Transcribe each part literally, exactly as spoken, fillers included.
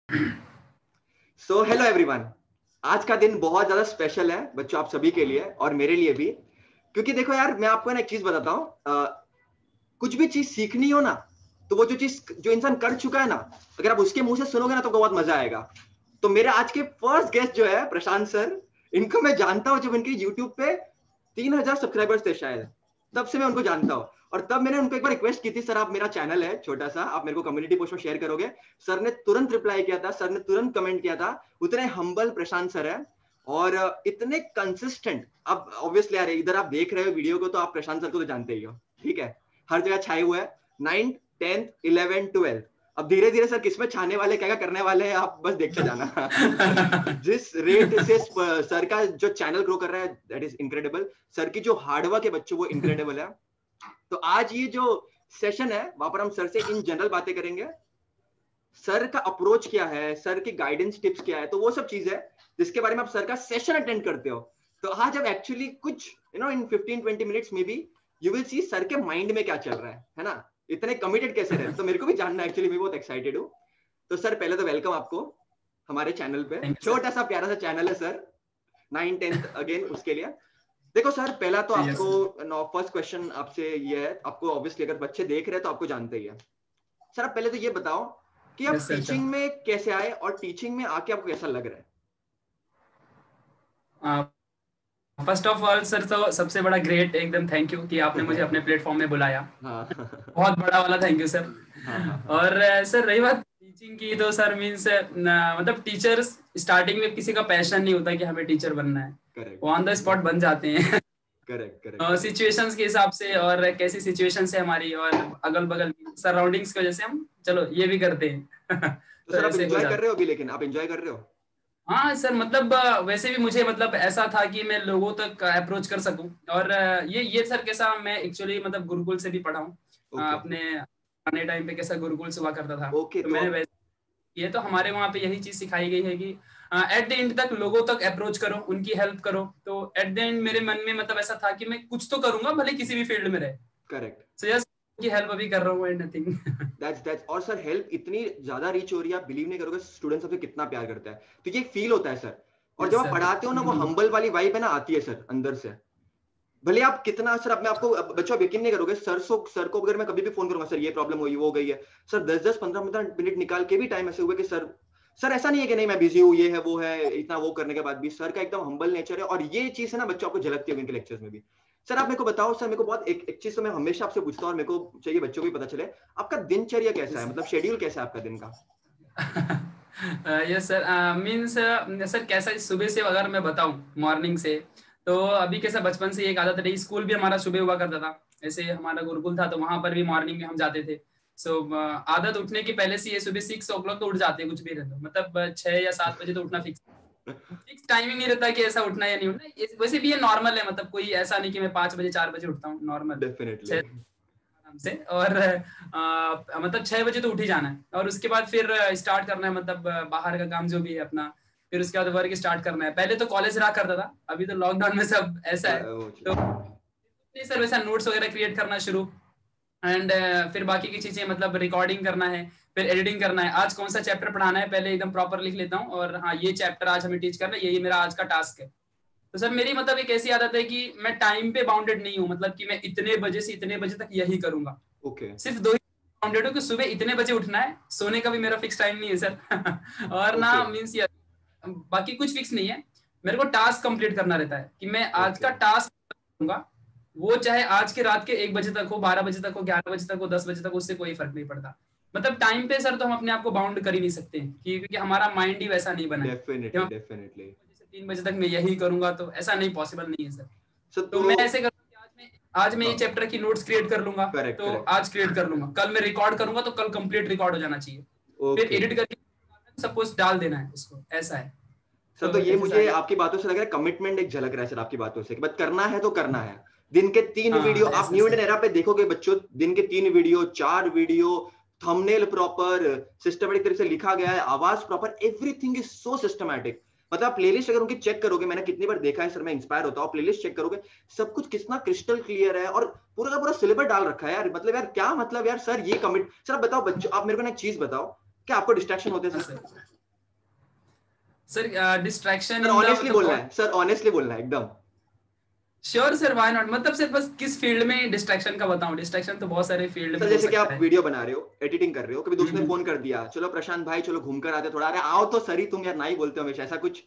So hello everyone, आज का दिन बहुत ज्यादा स्पेशल है बच्चों, आप सभी के लिए और मेरे लिए भी। क्योंकि देखो यार, मैं आपको ना एक चीज बताता हूँ। कुछ भी चीज सीखनी हो ना, तो वो जो चीज जो इंसान कर चुका है ना, अगर आप उसके मुंह से सुनोगे ना तो बहुत मजा आएगा। तो मेरे आज के फर्स्ट गेस्ट जो है प्रशांत सर, इनको मैं जानता हूँ जब इनके यूट्यूब पे तीन हजार सब्सक्राइबर्स थे शायद, तब से मैं उनको जानता हूँ। और तब मैंने उनको एक बार रिक्वेस्ट की थी, सर आप, मेरा चैनल है छोटा सा, आप मेरे को कम्युनिटी पोस्ट में शेयर करोगे? सर ने तुरंत रिप्लाई किया था, सर ने तुरंत कमेंट किया था। उतने हम्बल प्रशांत सर है और इतने कंसिस्टेंट। अब ऑब्वियसली यार, इधर आप देख रहे हो वीडियो को तो आप प्रशांत सर को तो जानते ही हो, ठीक है, हर जगह छाए हुए हैं। नाइन्थ, टेंथ, इलेवन, ट्वेल्थ, अब धीरे धीरे सर किसमें छाने वाले, क्या क्या करने वाले हैं, आप बस देखते जाना। जिस रेट से सर का जो चैनल ग्रो कर रहा है, दैट इज इनक्रेडिबल। सर की जो हार्डवर्क है बच्चों, वो इनक्रेडिबल है। तो आज ये जो सेशन है, वहां पर हम सर से इन जनरल बातें करेंगे। सर का अप्रोच क्या है, सर की गाइडेंस टिप्स क्या है, तो वो सब चीज है जिसके बारे में आप सर का सेशन अटेंड करते हो। तो आज अब एक्चुअली कुछ you know in fifteen twenty minutes में भी यू विल सी सर के माइंड में क्या चल रहा है है ना, इतने कमिटेड कैसे रहे। तो मेरे को भी जानना है, एक्चुअली मैं बहुत एक्साइटेड हूँ। तो सर पहले तो वेलकम आपको हमारे चैनल पे। छोटा सा प्यारा सा चैनल है सर, नाइन टेंथ अगेन उसके लिए। देखो सर, पहला तो आपको फर्स्ट क्वेश्चन आपसे ये है, आपको ऑब्वियसली अगर बच्चे देख रहे हैं तो आपको जानते ही है। सर आप पहले तो ये बताओ कि आप टीचिंग में कैसे आए और टीचिंग में आके आपको कैसा लग रहा है? फर्स्ट ऑफ ऑल सर, तो सबसे बड़ा ग्रेट एकदम थैंक यू कि आपने मुझे अपने प्लेटफॉर्म में बुलाया। हाँ। बहुत बड़ा वाला थैंक यू सर। हाँ, हाँ, हाँ। और सर रही बात टीचिंग की, तो सर मीन्स मतलब टीचर्स स्टार्टिंग में किसी का पैशन नहीं होता कि हमें टीचर बनना है, करेक्ट, वो ऑन द स्पॉट बन जाते हैं। Correct, correct. सिचुएशंस के हिसाब से और कैसी सिचुएशन है हमारी और अगल बगल सराउंडिंग्स की वजह से हम चलो ये भी करते हैं। तो तो सर आप ऐसे हो एंजॉय कर जाता। रहे हो अभी, लेकिन आप एंजॉय कर रहे हो? हाँ सर, मतलब वैसे भी मुझे मतलब ऐसा था कि मैं लोगों तक अप्रोच कर सकूं। और ये ये सर कैसा, मैं एक्चुअली मतलब गुरुकुल से भी पढ़ा हूँ। ओके, अपने आने टाइम पे कैसा गुरुकुल से हुआ करता था, ओके। तो तो मैंने अब वैसे ये तो हमारे वहाँ पे यही चीज सिखाई गई है कि एट द एंड तक लोगों तक अप्रोच करो, उनकी हेल्प करो। तो एट द एंड मेरे मन में मतलब ऐसा था कि मैं कुछ तो करूंगा, भले किसी भी फील्ड में रहे। करेक्ट, सो यस, की हेल्प अभी कर रहा हूँ एंड नथिंग। दैट्स दैट्स और सर हेल्प इतनी ज्यादा रीच हो रही है, आप बिलीव नहीं करोगे स्टूडेंट्स आपसे कितना प्यार करता है। तो ये फील होता है सर। और जब यस आप सर। पढ़ाते हो ना, वो हम्बल वाली वाइब है ना, आती है सर अंदर से। भले आप कितना, सर अब मैं आपको, बच्चों आप यकीन नहीं करोगे, सर सो सर को अगर मैं कभी भी फोन करूंगा, सर ये प्रॉब्लम हुई, वो हो गई है, सर दस दस पंद्रह पंद्रह मिनट निकाल के भी टाइम ऐसे हुए कि सर सर ऐसा नहीं है कि नहीं मैं बिजी हूँ, ये है वो है, इतना वो करने के बाद भी सर का एकदम हम्बल नेचर है। और ये चीज है ना बच्चों, आपको झलकती होगी इनके लेक्चर्स में भी। सर आप मेरे को बताओ, सर मेरे को बहुत एक, एक चीज तो मैं हमेशा आपसे पूछता हूँ और मेरे को चाहिए बच्चों को भी पता चले, आपका दिनचर्या कैसा है, मतलब शेड्यूल कैसा है आपका दिन का? यस सर, मीन्स सर कैसा सुबह से अगर मैं बताऊं मॉर्निंग से, तो अभी कैसा बचपन से एक आदत रही, स्कूल भी हमारा सुबह हुआ करता था। ऐसे हमारा गुरुकुल था तो वहां पर भी मॉर्निंग में हम जाते थे। सो so, आदत उठने की पहले से ये सुबह सिक्स ओ क्लॉक तो उठ जाते हैं, कुछ भी रहता, मतलब छह या सात बजे तो उठना फिक्स। फिक्स टाइमिंग नहीं रहता कि ऐसा उठना या नहीं उठना, वैसे भी ये नॉर्मल है, मतलब कोई ऐसा नहीं कि मैं पांच बजे चार बजे उठता हूँ, नॉर्मल डेफिनेटली। से। और आ, मतलब छह बजे तो उठ ही जाना है, और उसके बाद फिर स्टार्ट करना है, मतलब बाहर का काम जो भी है अपना। फिर उसके बाद वर्क स्टार्ट करना है। पहले तो कॉलेज रहा करता था, अभी तो लॉकडाउन में सब ऐसा है। तो नहीं सर, वैसा नोट्स वगैरह क्रिएट करना शुरू, एंड फिर बाकी की चीजें, मतलब रिकॉर्डिंग करना है, फिर एडिटिंग करना है। आज कौन सा चैप्टर पढ़ाना है पहले एकदम प्रॉपर लिख लेता हूँ, और हाँ ये चैप्टर आज हमें टीच करना है, यही मेरा आज का टास्क है। तो सर मेरी मतलब एक ऐसी आदत है कि मैं टाइम पे बाउंडेड नहीं हूँ, मतलब कि मैं इतने बजे से इतने बजे तक यही करूंगा। ओके, सिर्फ दो ही बाउंडेड हूँ कि सुबह इतने बजे उठना है, सोने का भी मेरा फिक्स टाइम नहीं है सर। और ना ओके, मीन्स बाकी कुछ फिक्स नहीं है। मेरे को टास्क कंप्लीट करना रहता है कि मैं आज ओके, का टास्क करूंगा, वो चाहे आज के रात के एक बजे तक हो, बारह बजे तक हो, ग्यारह बजे तक हो, दस बजे तक, उससे कोई फर्क नहीं पड़ता। मतलब टाइम पे सर तो हम अपने आप को बाउंड कर ही नहीं सकते, क्योंकि हमारा माइंड ही वैसा नहीं बना है कि डेफिनेटली, हम डेफिनेटली। तीन बजे तक मैं यही करूंगा, तो ऐसा नहीं, पॉसिबल नहीं है सर। सर तो तो मैं ऐसे करूंगा कि आज मैं आज मैं ये हाँ, चैप्टर की नोट्स क्रिएट कर लूंगा, करेक्ट, तो करेक्ट। आज क्रिएट कर लूंगा, कल मैं रिकॉर्ड करूंगा तो कल कंप्लीट रिकॉर्ड हो जाना चाहिए। फिर ओके। एडिट करके सपोज डाल देना है उसको, ऐसा है। सर तो तो ये ऐसे मुझे सारी। आपकी बातों से लग रहा है, कमिटमेंट एक झलक रहा है सर आपकी बातों से कि बस करना है तो करना है। दिन के तीन वीडियो हाँ आप ऐसा न्यू सर। इंडियन एरा पे देखोगे बच्चों, दिन के तीन वीडियो, चार वीडियो, थंबनेल प्रॉपर सिस्टमेटिक तरीके से लिखा गया है, आवाज proper, everything is so systematic. मतलब प्लेलिस्ट अगर उनकी चेक करोगे, मैंने कितनी बार देखा है सर, मैं इंस्पायर होता हूँ, प्लेलिस्ट चेक करोगे, सब कुछ कितना क्रिस्टल क्लियर है और पूरा का पूरा सिलेबस डाल रखा है यार। मतलब यार क्या मतलब यार, सर ये कमिट, सर आप बताओ बच्चों, आप मेरे को ना एक चीज बताओ, क्या आपको डिस्ट्रैक्शन होते हैं हाँ sir? Sir. Sir distraction sir honestly बोलना है, सर ऑनेस्टली बोलना है एकदम। श्योर सर, व्हाई नॉट, मतलब सर बस किस फील्ड में डिस्ट्रैक्शन का बताऊं? डिस्ट्रैक्शन तो बहुत सारे फील्ड में सर हो जैसे कि सकता आप है। वीडियो बना रहे हो, एडिटिंग कर रहे हो, कभी दोस्त ने हम्म, फोन कर दिया, चलो प्रशांत भाई चलो घूम कर आते थोड़ा, अरे आओ तो सरी तुम यार, ना ही बोलते हो हमेशा, ऐसा कुछ?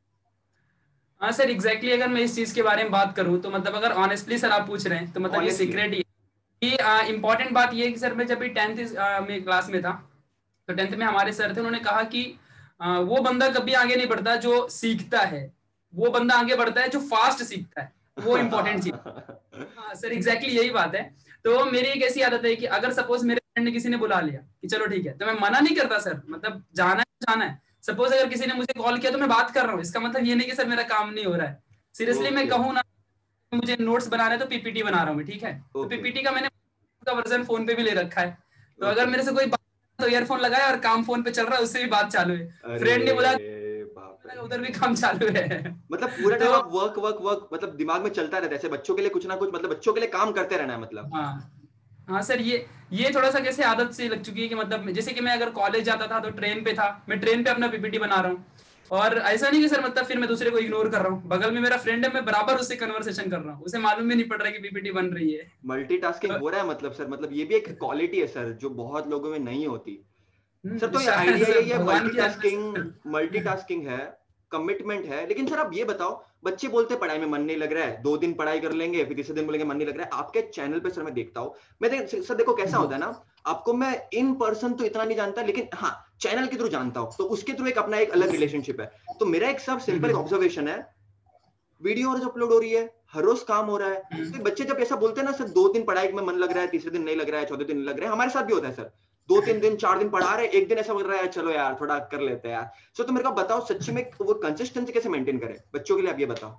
हाँ सर एग्जैक्टली, अगर मैं इस चीज के बारे में बात करूं तो मतलब अगर ऑनेस्टली सर आप पूछ रहे हैं तो मतलब ये ऑनेस्टली। सीक्रेट ही है कि इम्पोर्टेंट बात ये है कि सर मैं जब भी टेंथ में क्लास में था, तो टेंथ में हमारे सर थे, उन्होंने कहा कि आ, वो बंदा कभी आगे नहीं बढ़ता जो सीखता है, वो बंदा आगे बढ़ता है जो फास्ट सीखता है, वो इंपॉर्टेंट चीज। हाँ सर एग्जैक्टली यही बात है। तो मेरी एक ऐसी आदत है कि अगर सपोज मेरे फ्रेंड ने किसी ने बुला लिया कि चलो ठीक है, तो मैं मना नहीं करता सर, मतलब जाना है तो जाना है। सपोज अगर किसी ने मुझे कॉल किया तो मैं बात कर रहा हूँ, इसका मतलब ये नहीं कि सर मेरा काम नहीं हो रहा है। सीरियसली मैं ओके कहूँ ना, मुझे नोट्स बना रहे हैं तो पीपीटी बना रहा हूँ मैं, ठीक है, तो ओके पीपीटी का मैंने का वर्जन फोन पे भी ले रखा है। तो अगर ओके। मेरे से कोई बात तो ईयरफोन लगाया और काम फोन पे चल रहा है, उससे भी बात चालू है। अरे फ्रेंड ने बोला बाप रे, उधर भी काम चालू है। मतलब पूरा टाइम तो आप वर्क वर्क वर्क, मतलब दिमाग में चलता रहता है ऐसे, बच्चों के लिए कुछ ना कुछ, मतलब बच्चों के लिए काम करते रहना है मतलब। हाँ हाँ सर, ये ये थोड़ा सा कैसे आदत सी लग चुकी है कि मतलब जैसे कि मैं अगर कॉलेज जाता था तो ट्रेन पे था, मैं ट्रेन पे अपना पीपीटी बना रहा हूँ, और ऐसा नहीं कि सर मतलब फिर मैं दूसरे को इग्नोर कर रहा हूँ, बगल में मेरा फ्रेंड है, मैं बराबर उससे कन्वर्सेशन कर रहा हूँ, उसे मालूम भी नहीं पड़ रहा है कि पीपीटी बन रही है। मल्टीटास्किंग तो, हो रहा है मतलब सर, मतलब ये भी एक क्वालिटी है सर जो बहुत लोगों में नहीं होती। सर हम्म, तो ये शायद आइडिया, ये सर ये भगवान की रहमत मल्टीटास्किंग, से। मल्टीटास्किंग है, कमिटमेंट है, लेकिन सर आप ये बताओ, बच्चे बोलते हैं पढ़ाई में मन नहीं लग रहा है, दो दिन पढ़ाई कर लेंगे फिर तीसरे दिन बोलेंगे मन नहीं लग रहा है। आपके चैनल पे सर मैं देखता हूँ, मैं देख, सर देखो कैसा जी। होता है ना, आपको मैं इन पर्सन तो इतना नहीं जानता, लेकिन हाँ चैनल के थ्रू जानता हूँ, तो उसके थ्रू एक अपना एक अलग रिलेशनशिप है। तो मेरा एक सब सिंपल एक हम्म, ऑब्जर्वेशन है, वीडियो और अपलोड हो रही है, हर रोज काम हो रहा है, हम्म, तो बच्चे जब ऐसा बोलते हैं ना सर, दो दिन पढ़ाई में मन लग रहा है, तीसरे दिन नहीं लग रहा है, चौथे दिन नहीं लग रहा है, हमारे साथ भी होता है सर, दो तीन दिन चार दिन पढ़ा रहे, एक दिन ऐसा लग रहा है चलो यार थोड़ा कर लेते हैं यार। सो तो मेरे को बताओ सच्ची में वो कंसिस्टेंसी कैसे मेंटेन करें बच्चों के लिए, आप ये बताओ।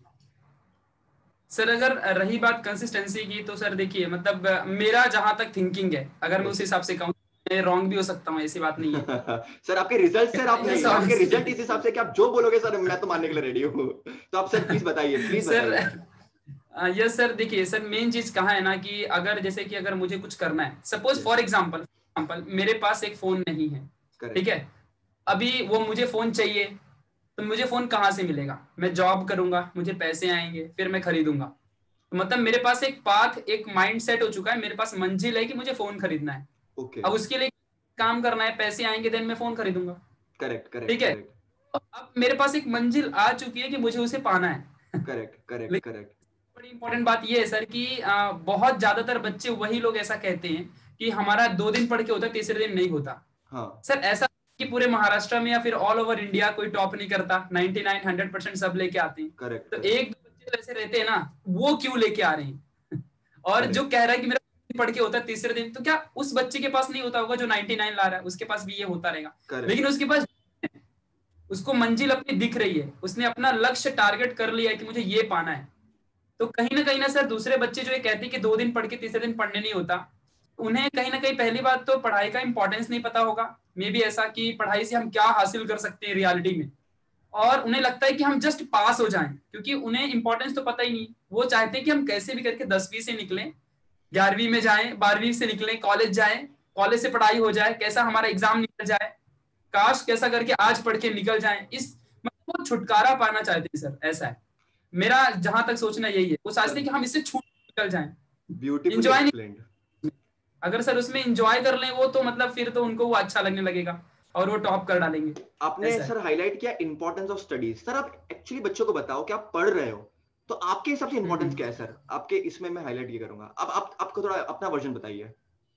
सर अगर रही बात कंसिस्टेंसी की तो सर देखिए मतलब मेरा जहां तक थिंकिंग है, अगर मैं यस उस हिसाब से कहूँ, मैं रॉन्ग भी हो सकता हूँ, ऐसी बात नहीं है। सर आपके रिजल्ट, सर आप यस नहीं, आपके रिजल्ट ऑब्वियसली। इस हिसाब से कि आप जो बोलोगे सर मैं तो मानने के लिए रेडी हूँ। तो आप सर प्लीज बताइए, प्लीज सर बताइए। यस सर, देखिए सर मेन चीज कहाँ है ना कि अगर जैसे कि अगर मुझे कुछ करना है, suppose yes. For example example मेरे पास एक फोन नहीं है, ठीक करेक्ट। है, अभी वो मुझे फोन चाहिए, तो मुझे फोन कहाँ से मिलेगा? मैं जॉब करूंगा, मुझे पैसे आएंगे, फिर मैं खरीदूंगा। तो मतलब मेरे पास एक पाथ, एक माइंड सेट हो चुका है, मेरे पास मंजिल है कि मुझे फोन खरीदना है। ओके। अब उसके लिए काम करना है, पैसे आएंगे, देन मैं फोन खरीदूंगा, करेक्ट करेक्ट ठीक है। करेक्ट तो अब मेरे पास एक मंजिल आ चुकी है कि मुझे उसे पाना है। करेक्ट करेक्ट लेकिन करेक्ट। बड़ी इंपॉर्टेंट बात यह है सर कि आ, बहुत ज्यादातर बच्चे वही लोग ऐसा कहते हैं कि हमारा दो दिन पढ़ के होता है, तीसरे दिन नहीं होता। हाँ। सर ऐसा कि पूरे महाराष्ट्र में या फिर ऑल ओवर इंडिया कोई टॉप नहीं करता, नाइनटी नाइन हंड्रेड परसेंट सब लेके आते हैं। करेक्ट तो करेक्ट एक दो बच्चे तो ऐसे रहते हैं ना, वो क्यों लेके आ रहे हैं? और जो करेक्ट कह रहा है कि मेरा पढ़ के होता है तीसरे दिन, तो क्या उस बच्चे के पास नहीं होता होगा जो नाइनटी नाइन ला रहा है? उसके पास भी ये होता रहेगा, करेक्ट लेकिन उसके पास, उसको मंजिल अपनी दिख रही है, उसने अपना लक्ष्य टारगेट कर लिया है कि मुझे ये पाना है। तो कहीं ना कहीं ना सर दूसरे बच्चे जो ये कहते हैं कि दो दिन पढ़ के तीसरे दिन पढ़ने नहीं होता, उन्हें कहीं ना कहीं पहली बात तो पढ़ाई का इंपॉर्टेंस नहीं पता होगा, मे बी ऐसा कि पढ़ाई से हम क्या हासिल कर सकते हैं रियलिटी में, और उन्हें लगता है कि हम जस्ट पास हो जाएं, क्योंकि उन्हें इंपॉर्टेंस तो पता ही नहीं। वो चाहते हैं कि हम कैसे भी करके दसवीं से निकलें, ग्यारहवीं में जाएं, बारहवीं से निकलें, कॉलेज जाएं, कॉलेज से पढ़ाई हो जाए, कैसा हमारा एग्जाम निकल जाए, काश कैसा करके आज पढ़ के निकल जाए, इस मतलब वो छुटकारा पाना चाहते हैं सर, ऐसा है मेरा जहां तक सोचना, यही है। वो सर चाहते हैं कि हम इससे छूट निकल जाएं, ब्यूटीफुली इंजॉय नहीं। एक्सप्लेन्ड। अगर सर उसमें इंजॉय कर लें वो, तो मतलब फिर तो उनको वो अच्छा लगने लगेगा और वो टॉप कर डालेंगे, आपने ऐसा सर है। हाईलाइट किया इंपॉर्टेंस ऑफ स्टडीज। सर आप एक्चुअली बच्चों को बताओ कि आप पढ़ रहे हो, तो आपके हिसाब से इंपॉर्टेंस हम्म, क्या है सर, आपके इसमें मैं हाईलाइट ये करूंगा। अब आप आपको थोड़ा अपना वर्जन बताइए।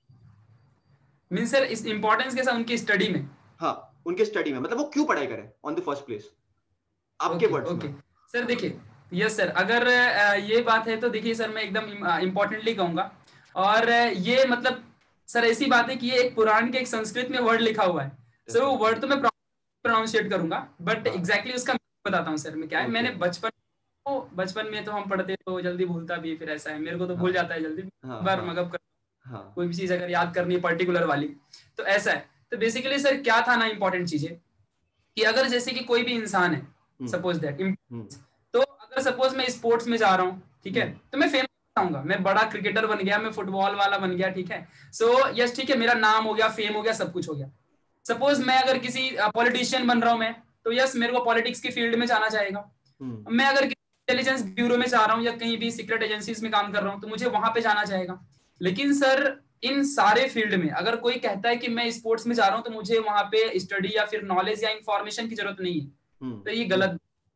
मीन सर इस इंपॉर्टेंस के साथ उनकी स्टडी में। हाँ, उनके स्टडी में, मतलब वो क्यों पढ़ाई करें ऑन द फर्स्ट प्लेस, आपके ओके वर्ड्स में। ओके सर, देखिए यस सर, अगर अ, ये बात है तो देखिए सर मैं एकदम इम्पोर्टेंटली कहूंगा, और अ, ये मतलब सर ऐसी बात है कि ये एक पुराण के एक संस्कृत में वर्ड लिखा हुआ है। सर वो डेफिनेटली। वर्ड तो मैं प्रोनाउंसिएट करूंगा, बट हाँ। एग्जैक्टली उसका meaning बताता हूँ सर। मैं क्या है, ओके। मैंने बचपन तो बचपन में तो हम पढ़ते तो जल्दी भूलता भी, फिर ऐसा है मेरे को तो हाँ भूल जाता है जल्दी, हाँ बार हाँ मगअप कर हाँ। कोई भी चीज अगर याद करनी है पर्टिकुलर वाली, तो ऐसा है। तो बेसिकली सर क्या था ना इंपॉर्टेंट चीजें, कि अगर जैसे कि कोई भी इंसान है, हम्म सपोज दैट, हम्म तो अगर सपोज मैं स्पोर्ट्स में जा रहा हूँ, ठीक है, हम्म तो मैं फेमस होऊंगा, मैं बड़ा क्रिकेटर बन गया, मैं फुटबॉल वाला बन गया, ठीक है। सो यस ठीक है, मेरा नाम हो गया, फेम हो गया, सब कुछ हो गया। सपोज मैं अगर किसी पॉलिटिशियन बन रहा हूं मैं, तो यस मेरे को पॉलिटिक्स की फील्ड में जाना चाहेगा। मैं अगर इंटेलिजेंस ब्यूरो में जा रहा हूँ या कहीं भी सीक्रेट एजेंसीज में काम कर रहा हूँ तो मुझे वहां पे जाना चाहेगा। लेकिन सर इन सारे फील्ड में अगर कोई कहता है कि मैं स्पोर्ट्स में जा रहा हूँ तो मुझे वहां पे स्टडी या फिर नॉलेज या इंफॉर्मेशन की जरूरत नहीं है, तो ये गलत।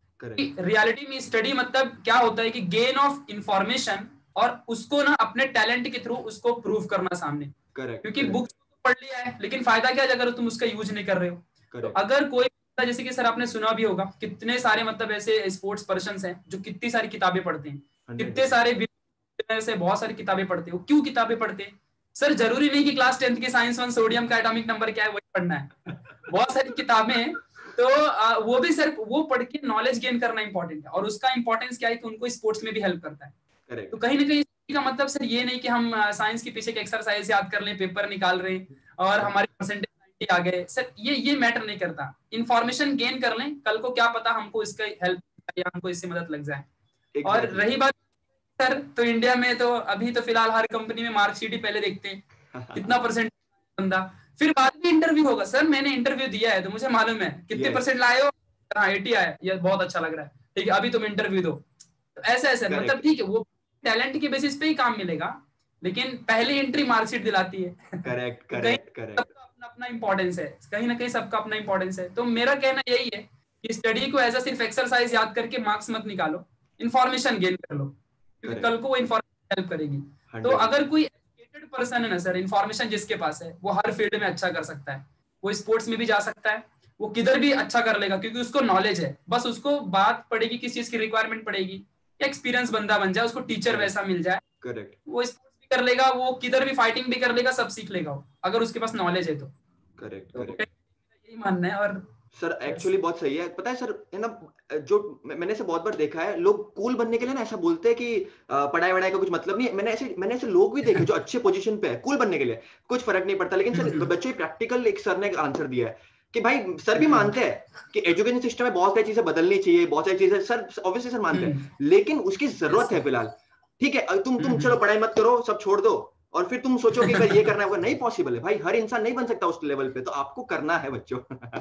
रियलिटी में स्टडी मतलब क्या होता है कि गेन ऑफ इंफॉर्मेशन और उसको ना अपने टैलेंट के थ्रू उसको प्रूव करना सामने। Correct, क्योंकि correct. बुक्स तो पढ़ लिया है लेकिन फायदा क्या है अगर तुम उसका यूज नहीं कर रहे हो। तो अगर कोई जैसे कि सर आपने सुना भी होगा कितने सारे मतलब ऐसे स्पोर्ट्स पर्सन्स हैं जो कितनी सारी किताबें पढ़ते हैं, कितने सारे ऐसे बहुत सारी किताबें पढ़ते हैं। क्यों किताबें पढ़ते हैं सर? जरूरी नहीं कि क्लास टेंथ की साइंस वन सोडियम का एटॉमिक नंबर क्या है वही पढ़ना है। बहुत सारी किताबें हैं तो आ, वो भी सिर्फ वो पढ़ के नॉलेज गेन करना इंपॉर्टेंट है और उसका इंपॉर्टेंस क्या है कि उनको स्पोर्ट्स में भी हेल्प करता है। Correct. तो कहीं ना कहीं का मतलब सर ये नहीं कि हम साइंस के पीछे के एक्सरसाइज याद कर लें, पेपर निकाल रहे हैं और हमारे परसेंटेज आ गए। सर ये ये मैटर नहीं करता। इंफॉर्मेशन गेन कर लें, कल को क्या पता हमको इसका हेल्प या हमको इससे मदद लग जाए। exactly. और रही बात सर तो इंडिया में तो अभी तो फिलहाल हर कंपनी में मार्कशीट ही पहले देखते हैं कितना परसेंट बंदा, फिर बाद में इंटरव्यू होगा। सर मैंने इंटरव्यू दिया है तो मुझे मालूम है कितने yes. परसेंट लाए हो। हाँ एटी आया, ये बहुत अच्छा लग रहा है, ठीक है अभी तुम इंटरव्यू दो। तो ऐसा ऐसा मतलब ठीक है वो टैलेंट के बेसिस पे ही काम मिलेगा लेकिन पहली एंट्री मार्कशीट दिलाती है। Correct correct correct. सबका अपना अपना इंपॉर्टेंस है, कहीं ना कहीं सबका अपना इंपॉर्टेंस है। तो मेरा कहना यही है कि स्टडी को एज अ सिर्फ एक्सरसाइज याद करके मार्क्स मत निकालो, इन्फॉर्मेशन गेन कर लो क्योंकि कल को वो इन्फॉर्मेशन हेल्प करेगी। तो अगर कोई एजुकेटेड पर्सन है ना सर, इन्फॉर्मेशन जिसके पास है वो हर फील्ड में अच्छा कर सकता है। वो स्पोर्ट्स में भी जा सकता है, वो किधर भी अच्छा कर लेगा क्योंकि उसको नॉलेज है। बस उसको बात पड़ेगी किस चीज की रिक्वायरमेंट पड़ेगी, एक्सपीरियंस बंदा बन जाए, उसको टीचर वैसा मिल जाए, करेक्ट वो स्पोर्ट्स भी कर लेगा, वो किधर भी फाइटिंग भी कर लेगा, सब सीख लेगा वो अगर उसके पास नॉलेज है तो। करेक्ट करेक्ट यही मानना है। और सर एक्चुअली बहुत सही है। पता है सर है ना, जो मैंने ऐसे बहुत बार देखा है लोग कूल बनने के लिए ना ऐसा बोलते हैं कि पढ़ाई वढ़ाई का कुछ मतलब नहीं है। मैंने ऐसे मैंने ऐसे लोग भी देखे जो अच्छे पोजीशन पे है, कूल बनने के लिए कुछ फर्क नहीं पड़ता। लेकिन सर बच्चों की प्रैक्टिकल एक सर ने आंसर दिया है कि भाई सर भी मानते हैं कि एजुकेशन सिस्टम में बहुत सारी चीजें बदलनी चाहिए, बहुत सारी चीजें सर ऑब्वियसली सर मानते हैं, लेकिन उसकी जरूरत है फिलहाल। ठीक है तुम तुम चलो पढ़ाई मत करो, सब छोड़ दो और फिर तुम सोचो कि ये करना है, वो नहीं पॉसिबल है भाई। हर इंसान नहीं बन सकता उस लेवल पे, तो आपको करना है बच्चों।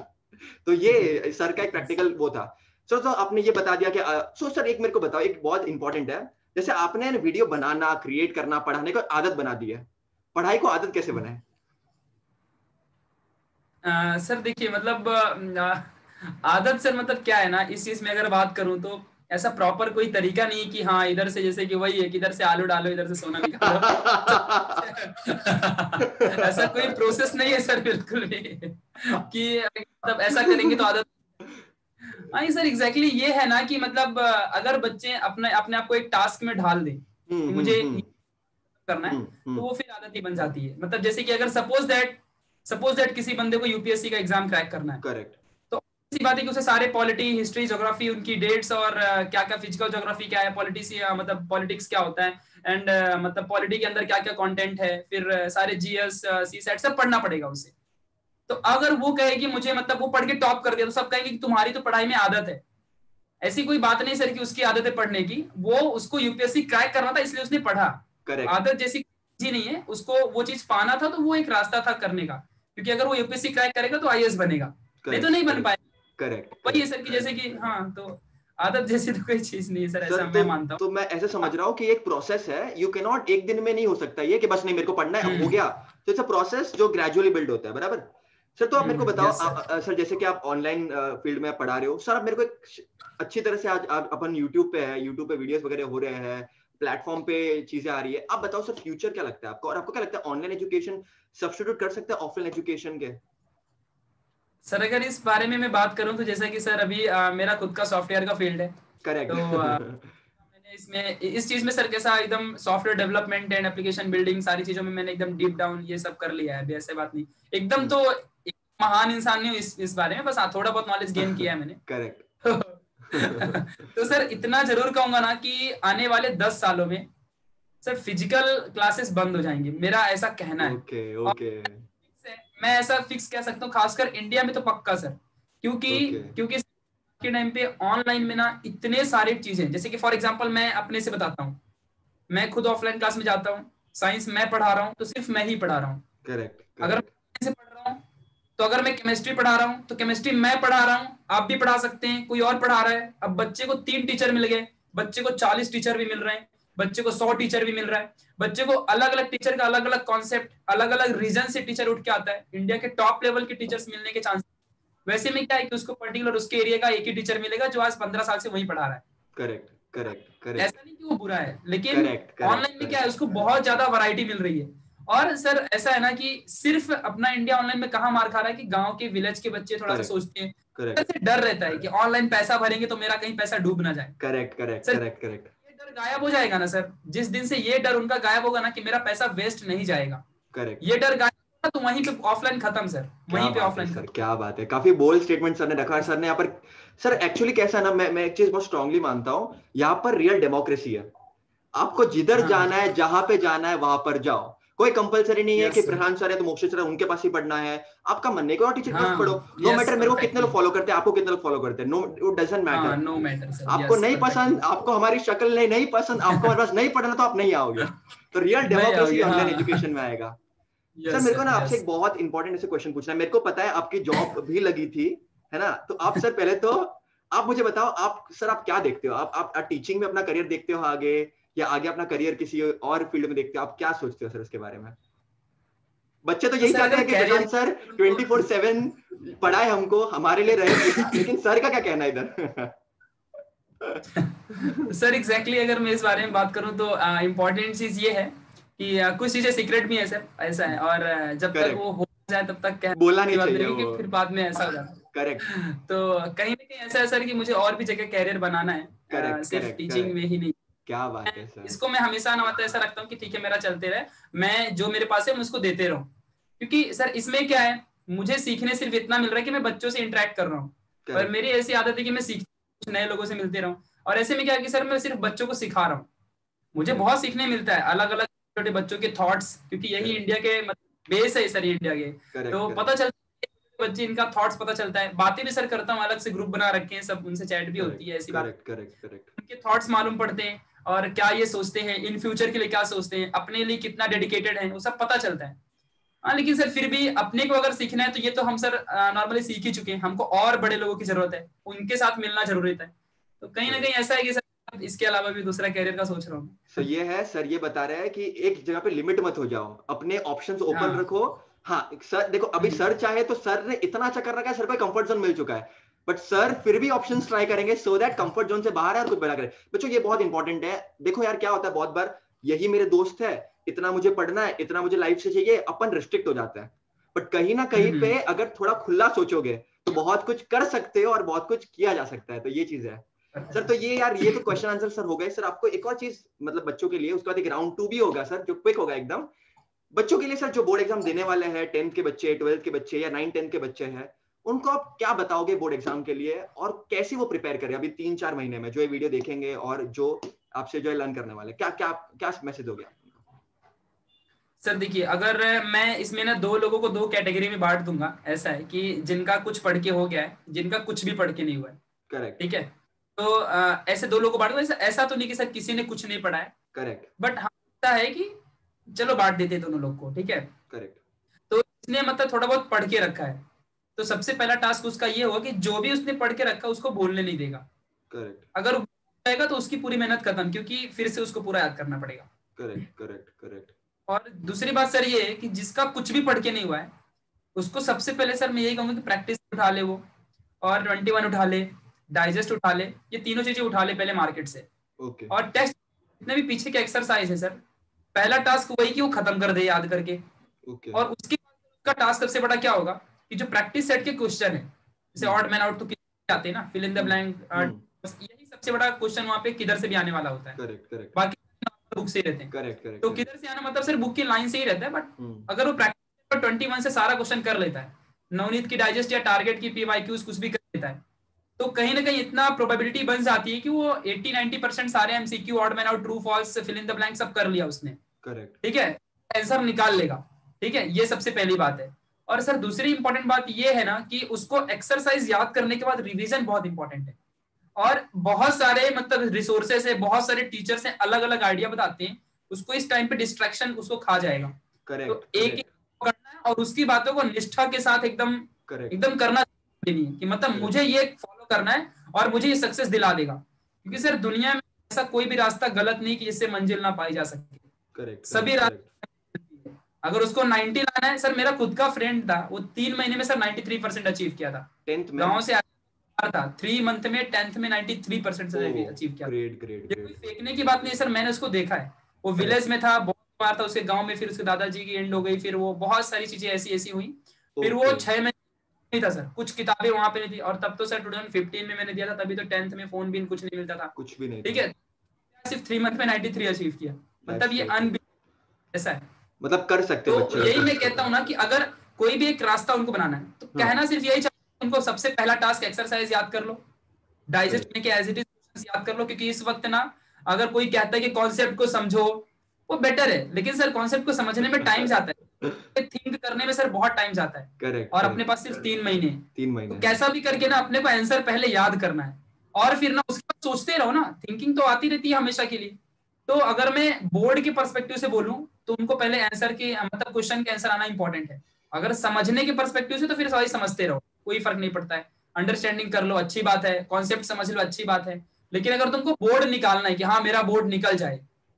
तो ये सर का एक प्रैक्टिकल वो था। सर तो आपने ये बता दिया कि सो सर एक मेरे को बताओ, एक बहुत इंपॉर्टेंट है, जैसे आपने वीडियो बनाना, क्रिएट करना, पढ़ाने को आदत बना दी है, पढ़ाई को आदत कैसे बनाए? आ, सर देखिए मतलब आ, आदत सर मतलब क्या है ना, इस चीज में अगर बात करूं तो ऐसा प्रॉपर कोई तरीका नहीं कि हाँ इधर से जैसे कि वही है कि इधर से आलू डालो इधर से सोना निकालो। ऐसा कोई प्रोसेस नहीं है सर बिल्कुल भी कि मतलब ऐसा करेंगे तो आदत। हाँ सर एग्जैक्टली ये है ना कि मतलब अगर बच्चे अपने अपने आप को एक टास्क में ढाल दें कि मुझे करना है तो वो फिर आदत ही बन जाती है। मतलब जैसे कि अगर सपोज दैट सपोज दैट किसी बंदे को यूपीएससी का एग्जाम क्रैक करना है, करेक्ट, तो ऐसी बात है कि उसे सारे पॉलिटी, हिस्ट्री, ज्योग्राफी, उनकी डेट्स और uh, क्या क्या फिजिकल ज्योग्राफी क्या है, पॉलिटिक्स मतलब पॉलिटिक्स क्या होता है एंड uh, मतलब पॉलिटी के अंदर क्या क्या कंटेंट है, फिर uh, सारे जीएस सी सेट सब पढ़ना पड़ेगा उसे। तो अगर वो कहेगी मुझे मतलब वो पढ़ के टॉप कर दिया तो सब कहेंगे कि तुम्हारी तो पढ़ाई में आदत है। ऐसी कोई बात नहीं सर कि उसकी आदत है पढ़ने की, वो उसको यूपीएससी क्रैक करना था इसलिए उसने पढ़ा। आदत जैसी ही नहीं है, उसको वो चीज पाना था तो वो एक रास्ता था करने का, क्योंकि अगर वो यूपीएससी क्रैक करेगा तो आईएएस बनेगा, नहीं तो नहीं बन पाएगा। करेक्ट वही है सर कि जैसे कि हाँ तो आदत जैसी तो कोई चीज नहीं सर, ऐसा मैं मानता हूँ। तो मैं ऐसे समझ रहा हूँ कि एक प्रोसेस है, यू कैन नॉट एक दिन में नहीं हो सकता ये कि बस नहीं मेरे को पढ़ना है हो गया। तो इट्स अ प्रोसेस जो ग्रेजुअली बिल्ड होता है, बराबर। सर तो आप मेरे को बताओ सर, सर जैसे कि आप ऑनलाइन फील्ड में पढ़ा रहे हो सर, आप मेरे को एक अच्छी तरह से आज अपन यूट्यूब पे है, यूट्यूब पे वीडियोस वगैरह हो रहे हैं, प्लेटफॉर्म पे चीजें आ रही है, आप बताओ सर फ्यूचर क्या लगता है आपको, और आपको क्या लगता है ऑनलाइन एजुकेशन सब्स्टिट्यूट कर सकता है ऑफलाइन एजुकेशन के? सर अगर इस बारे में मैं बात करूं तो जैसा कि सर अभी आ, मेरा खुद का सॉफ्टवेयर का फील्ड है, करेक्ट, तो आ, मैंने इसमें इस चीज में सर कैसा एकदम software development and application building सारी चीजों में मैंने एकदम डीप डाउन ये सब कर लिया है। अभी ऐसे बात नहीं एकदम तो एक महान इंसान नहीं हूँ इस इस बारे में, बस थोड़ा बहुत नॉलेज गेन किया है मैंने, करेक्ट। तो सर इतना जरूर कहूंगा ना कि आने वाले दस सालों में सर फिजिकल क्लासेस बंद हो जाएंगे, मेरा ऐसा कहना है। ओके ओके मैं ऐसा फिक्स कह सकता हूँ, खासकर इंडिया में तो पक्का सर, क्योंकि okay. क्योंकि के टाइम पे ऑनलाइन में ना इतने सारी चीजें, जैसे कि फॉर एग्जांपल मैं अपने से बताता हूँ, मैं खुद ऑफलाइन क्लास में जाता हूँ, साइंस मैं पढ़ा रहा हूँ तो सिर्फ मैं ही पढ़ा रहा हूँ, करेक्ट, अगर मैं से पढ़ रहा हूँ तो अगर मैं केमिस्ट्री पढ़ा रहा हूँ तो केमिस्ट्री मैं पढ़ा रहा हूँ, आप भी पढ़ा सकते हैं, कोई और पढ़ा रहा है। अब बच्चे को तीन टीचर मिल गए, बच्चे को चालीस टीचर भी मिल रहे हैं, बच्चे को सौ टीचर भी मिल रहा है, बच्चे को अलग अलग टीचर का अलग अलग कॉन्सेप्ट, अलग अलग रीजन से टीचर उठ के आता है, इंडिया के टॉप लेवल के टीचर्स मिलने के चांस। वैसे में क्या है कि उसको पर्टिकुलर उसके एरिया का एक ही टीचर मिलेगा जो आज पंद्रह साल से वही पढ़ा रहा है। Correct correct correct. ऐसा नहीं कि वो बुरा है, लेकिन करेक्ट ऑनलाइन में क्या है, उसको बहुत ज्यादा वैरायटी मिल रही है। और सर ऐसा है ना कि सिर्फ अपना इंडिया ऑनलाइन में कहाँ मार खा रहा है कि गांव के विलेज के बच्चे थोड़ा सा सोचते हैं, ऐसे डर रहता है कि ऑनलाइन पैसा भरेंगे तो मेरा कहीं पैसा डूब ना जाए। Correct correct correct correct. ये डर गायब हो जाएगा ना सर, जिस दिन से ये डर उनका गायब होगा ना कि मेरा पैसा वेस्ट नहीं जाएगा, करेक्ट, ये डर गायब होगा तो वहीं पे ऑफलाइन खत्म सर, वहीं पे ऑफलाइन खत्म। क्या बात है, काफी बोल्ड स्टेटमेंट सर ने रखा है। सर ने यहाँ पर सर एक्चुअली कैसा है ना, मैं मैं एक चीज बहुत स्ट्रांगली मानता हूँ, यहाँ पर रियल डेमोक्रेसी है। आपको जिधर हाँ, जाना है, जहां पे जाना है वहां पर जाओ, कोई कंपलसरी नहीं है कि प्रधान सर है तो मोक्ष सर है उनके पास ही पढ़ना है, आपका मन नहीं, कोई और टीचर के पास पढ़ो। नो मैटर मेरे को कितने लोग फॉलो करते हैं, आपको कितने लोग फॉलो करते हैं, no it doesn't matter, no matter. आपको नहीं पसंद, आपको हमारी शक्ल नहीं नहीं पसंद, आपको हमारे पास नहीं पढ़ना तो आप नहीं आओगे। तो रियल डेमोक्रेसी ऑनलाइन एजुकेशन में आएगा। सर मेरे को ना आपसे एक बहुत इंपॉर्टेंट ऐसे क्वेश्चन पूछना है। मेरे को पता है आपकी जॉब भी लगी थी, है ना, तो आप सर पहले तो आप मुझे बताओ, आप सर आप क्या देखते हो, आप आप टीचिंग में अपना करियर देखते हो आगे, या आगे अपना करियर किसी और फील्ड में देखते हो, आप क्या सोचते हो सर उसके बारे में? बच्चे तो यही चाहते हैं कि Prashant sir twenty four seven पढ़ाए हमको, हमारे लिए रहे, लेकिन सर का क्या कहना है इधर? सर एग्जैक्टली अगर मैं इस बारे में बात करूं तो इम्पोर्टेंट चीज ये है कि uh, कुछ चीजें सीक्रेट भी है सर, ऐसा है, और uh, जब तक वो हो जाए तब तक कह बोलना नहीं चाहिए वो, फिर बाद में ऐसा हो जाता है। करेक्ट। तो कहीं ना कहीं ऐसा है सर कि मुझे और भी जगह कैरियर बनाना है, uh, सिर्फ टीचिंग में ही नहीं। क्या बात है सर। इसको मैं हमेशा ना मतलब ऐसा रखता हूँ कि ठीक है मेरा चलते रहे, मैं जो मेरे पास है मैं उसको देते रहूं, क्योंकि सर इसमें क्या है, मुझे सीखने सिर्फ इतना मिल रहा है कि मैं बच्चों से इंटरेक्ट कर रहा हूँ, और मेरी ऐसी आदत है कि मैं सीख नए लोगों से मिलते रहूं। और ऐसे में क्या है कि सर मैं सिर्फ बच्चों को सिखा रहा हूँ, मुझे बहुत सीखने मिलता है, अलग अलग छोटे बच्चों के थॉट्स, क्योंकि यही इंडिया के बेस है सर, इंडिया के, तो पता चलता है बच्चे, इनका थॉट्स पता चलता है। बातें भी सर करता हूँ, अलग से ग्रुप बना रखे हैं सब, उनसे चैट भी होती है, ऐसी बात, उनके थॉट्स मालूम पड़ते हैं, और क्या ये सोचते हैं, इन फ्यूचर के लिए क्या सोचते हैं, अपने लिए कितना डेडिकेटेड है, वो सब पता चलता है। हाँ, लेकिन सर फिर भी अपने को अगर सीखना है तो ये तो हम सर नॉर्मली सीख ही चुके हैं, हमको और बड़े लोगों की जरूरत है, उनके साथ मिलना जरूरी है। तो कहीं ना कहीं ऐसा है कि सर इसके अलावा भी दूसरा कैरियर का सोच रहा हूँ। सर ये है, सर ये बता रहे हैं कि एक जगह पे लिमिट मत हो जाओ, अपने ऑप्शंस ओपन हाँ। रखो। हाँ सर देखो, अभी सर चाहे तो सर ने इतना अच्छा कर रखा है, सर को कंफर्ट जोन मिल चुका है, बट सर फिर भी ऑप्शंस ट्राई करेंगे सो दैट कंफर्ट जोन से बाहर है और कुछ बड़ा करे। बच्चों ये बहुत इंपॉर्टेंट है। देखो यार क्या होता है, बहुत बार यही मेरे दोस्त है, इतना मुझे पढ़ना है, इतना मुझे लाइफ से चाहिए, अपन रिस्ट्रिक्ट हो जाता है। बट कहीं ना कहीं पे अगर थोड़ा खुला सोचोगे तो बहुत कुछ कर सकते हो और बहुत कुछ किया जा सकता है। तो ये चीज है सर। तो ये यार ये तो क्वेश्चन आंसर सर हो गए। सर आपको एक और चीज मतलब बच्चों के लिए, उसके बाद एक राउंड टू भी होगा सर, जो क्विक होगा एकदम बच्चों के लिए। सर जो बोर्ड एग्जाम देने वाले हैं, टेंथ के बच्चे, ट्वेल्थ के बच्चे या नाइन टेंथ के बच्चे हैं, उनको आप क्या बताओगे बोर्ड एग्जाम के लिए, और कैसे वो प्रिपेयर करें अभी तीन चार महीने में, जो ये वीडियो देखेंगे और जो आपसे जो लर्न करने वाले, क्या क्या क्या मैसेज हो गया? सर देखिए, अगर मैं इसमें ना दो लोगों को दो कैटेगरी में बांट दूंगा, ऐसा है कि जिनका कुछ पढ़ के हो गया है, जिनका कुछ भी पढ़ के नहीं हुआ है। करेक्ट। ठीक है, तो आ, ऐसे दो लोगों को बांट दूंगा। ऐसा, ऐसा तो नहीं कि सर किसी ने कुछ नहीं पढ़ा है, करेक्ट, बट हाँ ऐसा है कि चलो बांट देते दोनों लोग को। ठीक है, करेक्ट। तो इसने मतलब थोड़ा बहुत पढ़ के रखा है, तो सबसे पहला टास्क उसका ये होगा कि जो भी उसने पढ़ के रखा उसको बोलने नहीं देगा। करेक्ट। अगर वो जाएगा तो उसकी पूरी मेहनत खत्म, क्योंकि फिर से उसको पूरा याद करना पड़ेगा। Correct correct correct. और दूसरी बात सर ये है कि जिसका कुछ भी पढ़ के नहीं हुआ है, उसको सबसे पहले सर मैं यही कहूंगा कि प्रैक्टिस उठा ले वो, और ट्वेंटी वन उठा ले, डाइजेस्ट उठा ले, ये तीनों चीजें उठा ले पहले मार्केट से। ओके। और टेस्ट जितने भी पीछे के एक्सरसाइज है सर, पहला टास्क वही कि वो खत्म कर दे याद करके। ओके। और उसके बाद का टास्क सबसे बड़ा क्या होगा कि जो प्रैक्टिस सेट के क्वेश्चन है, जैसे ऑड मैन आउट तो कितने आते हैं ना, फिल इन द ब्लैंक, यही सबसे बड़ा क्वेश्चन वहां पे किधर से भी आने वाला होता है। Correct correct. बाकी बुक से ही रहते हैं। Correct correct. तो किधर से आना मतलब सिर्फ बुक की लाइन से ही रहता है, बट अगर वो प्रैक्टिस ट्वेंटी वन से सारा क्वेश्चन कर लेता है, नवनीत की डाइजेस्ट या टारगेट की पीवाईक्यूज कुछ भी कर लेता है, तो कहीं ना कहीं इतना प्रोबेबिलिटी बन जाती है कि वो अस्सी नब्बे परसेंट सारे MCQ, odd man out, true false, fill in the blank सब कर लिया उसने। करेक्ट। ठीक है, आंसर निकाल लेगा। ठीक है, ये सबसे पहली बात है। और सर दूसरी इंपॉर्टेंट बात ये है ना कि उसको एक्सरसाइज याद करने के बाद रिवीजन बहुत इंपॉर्टेंट है। और बहुत सारे मतलब रिसोर्सेस है, बहुत सारे टीचर्स हैं, अलग अलग आइडिया बताते हैं, उसको इस टाइम पे डिस्ट्रैक्शन उसको खा जाएगा। करेक्ट। तो एक करना है और उसकी बातों को निष्ठा के साथ एकदम एकदम करना नहीं है कि मतलब मुझे ये फॉलो करना है और मुझे ये सक्सेस दिला देगा, क्योंकि सर दुनिया में ऐसा कोई भी रास्ता गलत नहीं कि जिससे मंजिल ना पाई जा सकती। करेक्ट, सभी रास्ते, अगर उसको नाइंटी लाना है, सर मेरा खुद का फ्रेंड था, वो तीन महीने में sir ninety three percent achieve किया था, गांव से था, थ्री मंथ में टेंथ में नाइंटी थ्री परसेंट से अचीव किया। ग्रेट ग्रेट ये कोई फेंकने की बात नहीं सर, मैंने उसको देखा है, वो विलेज में था, बहुत बार था उसके गांव में, फिर उसके दादाजी की एंड हो गई, फिर वो बहुत सारी चीजें ऐसी ऐसी हुई, फिर वो छह महीने नहीं था सर, कुछ किताबें वहां पे नहीं थी, और तब तो सर टू थाउजेंड फिफ्टीन में मैंने दिया था, तभी तो टेंथ में फोन भी कुछ नहीं मिलता था, कुछ भी नहीं, ठीक है, सिर्फ थ्री मंथ में नाइंटी थ्री अचीव किया, मतलब ये अनबिलीवेबल ऐसा है, मतलब कर सकते हो तो यही मैं कहता हूँ ना कि अगर कोई भी एक रास्ता उनको बनाना है तो कहना सिर्फ यही चाहिए, उनको सबसे पहला टास्क एक्सरसाइज याद कर लो, डाइजेस्ट करने के एज इट इज याद कर लो, क्योंकि इस वक्त ना अगर कोई कहता है कि कॉन्सेप्ट को समझो वो बेटर है, लेकिन सर कॉन्सेप्ट को समझने में टाइम जाता है, थिंक करने में सर बहुत टाइम जाता है, करेक्ट, और अपने पास सिर्फ तीन महीने तीन महीने तो कैसा भी करके ना अपने को आंसर पहले याद करना है, और फिर ना उसके बाद सोचते रहो ना, थिंकिंग तो आती रहती है हमेशा के लिए। तो अगर मैं बोर्ड के पर्सपेक्टिव से बोलूं तो उनको पहले आंसर के मतलब क्वेश्चन के आंसर आना इंपॉर्टेंट है, अगर समझने के पर्सपेक्टिव से तो फिर सवाल समझते रहो, कोई फर्क नहीं पड़ता है, अंडरस्टैंडिंग कर लो अच्छी बात है, कॉन्सेप्ट समझ लो अच्छी बात है, लेकिन अगर तुमको बोर्ड निकालना है कि हाँ मेरा बोर्ड निकल जाए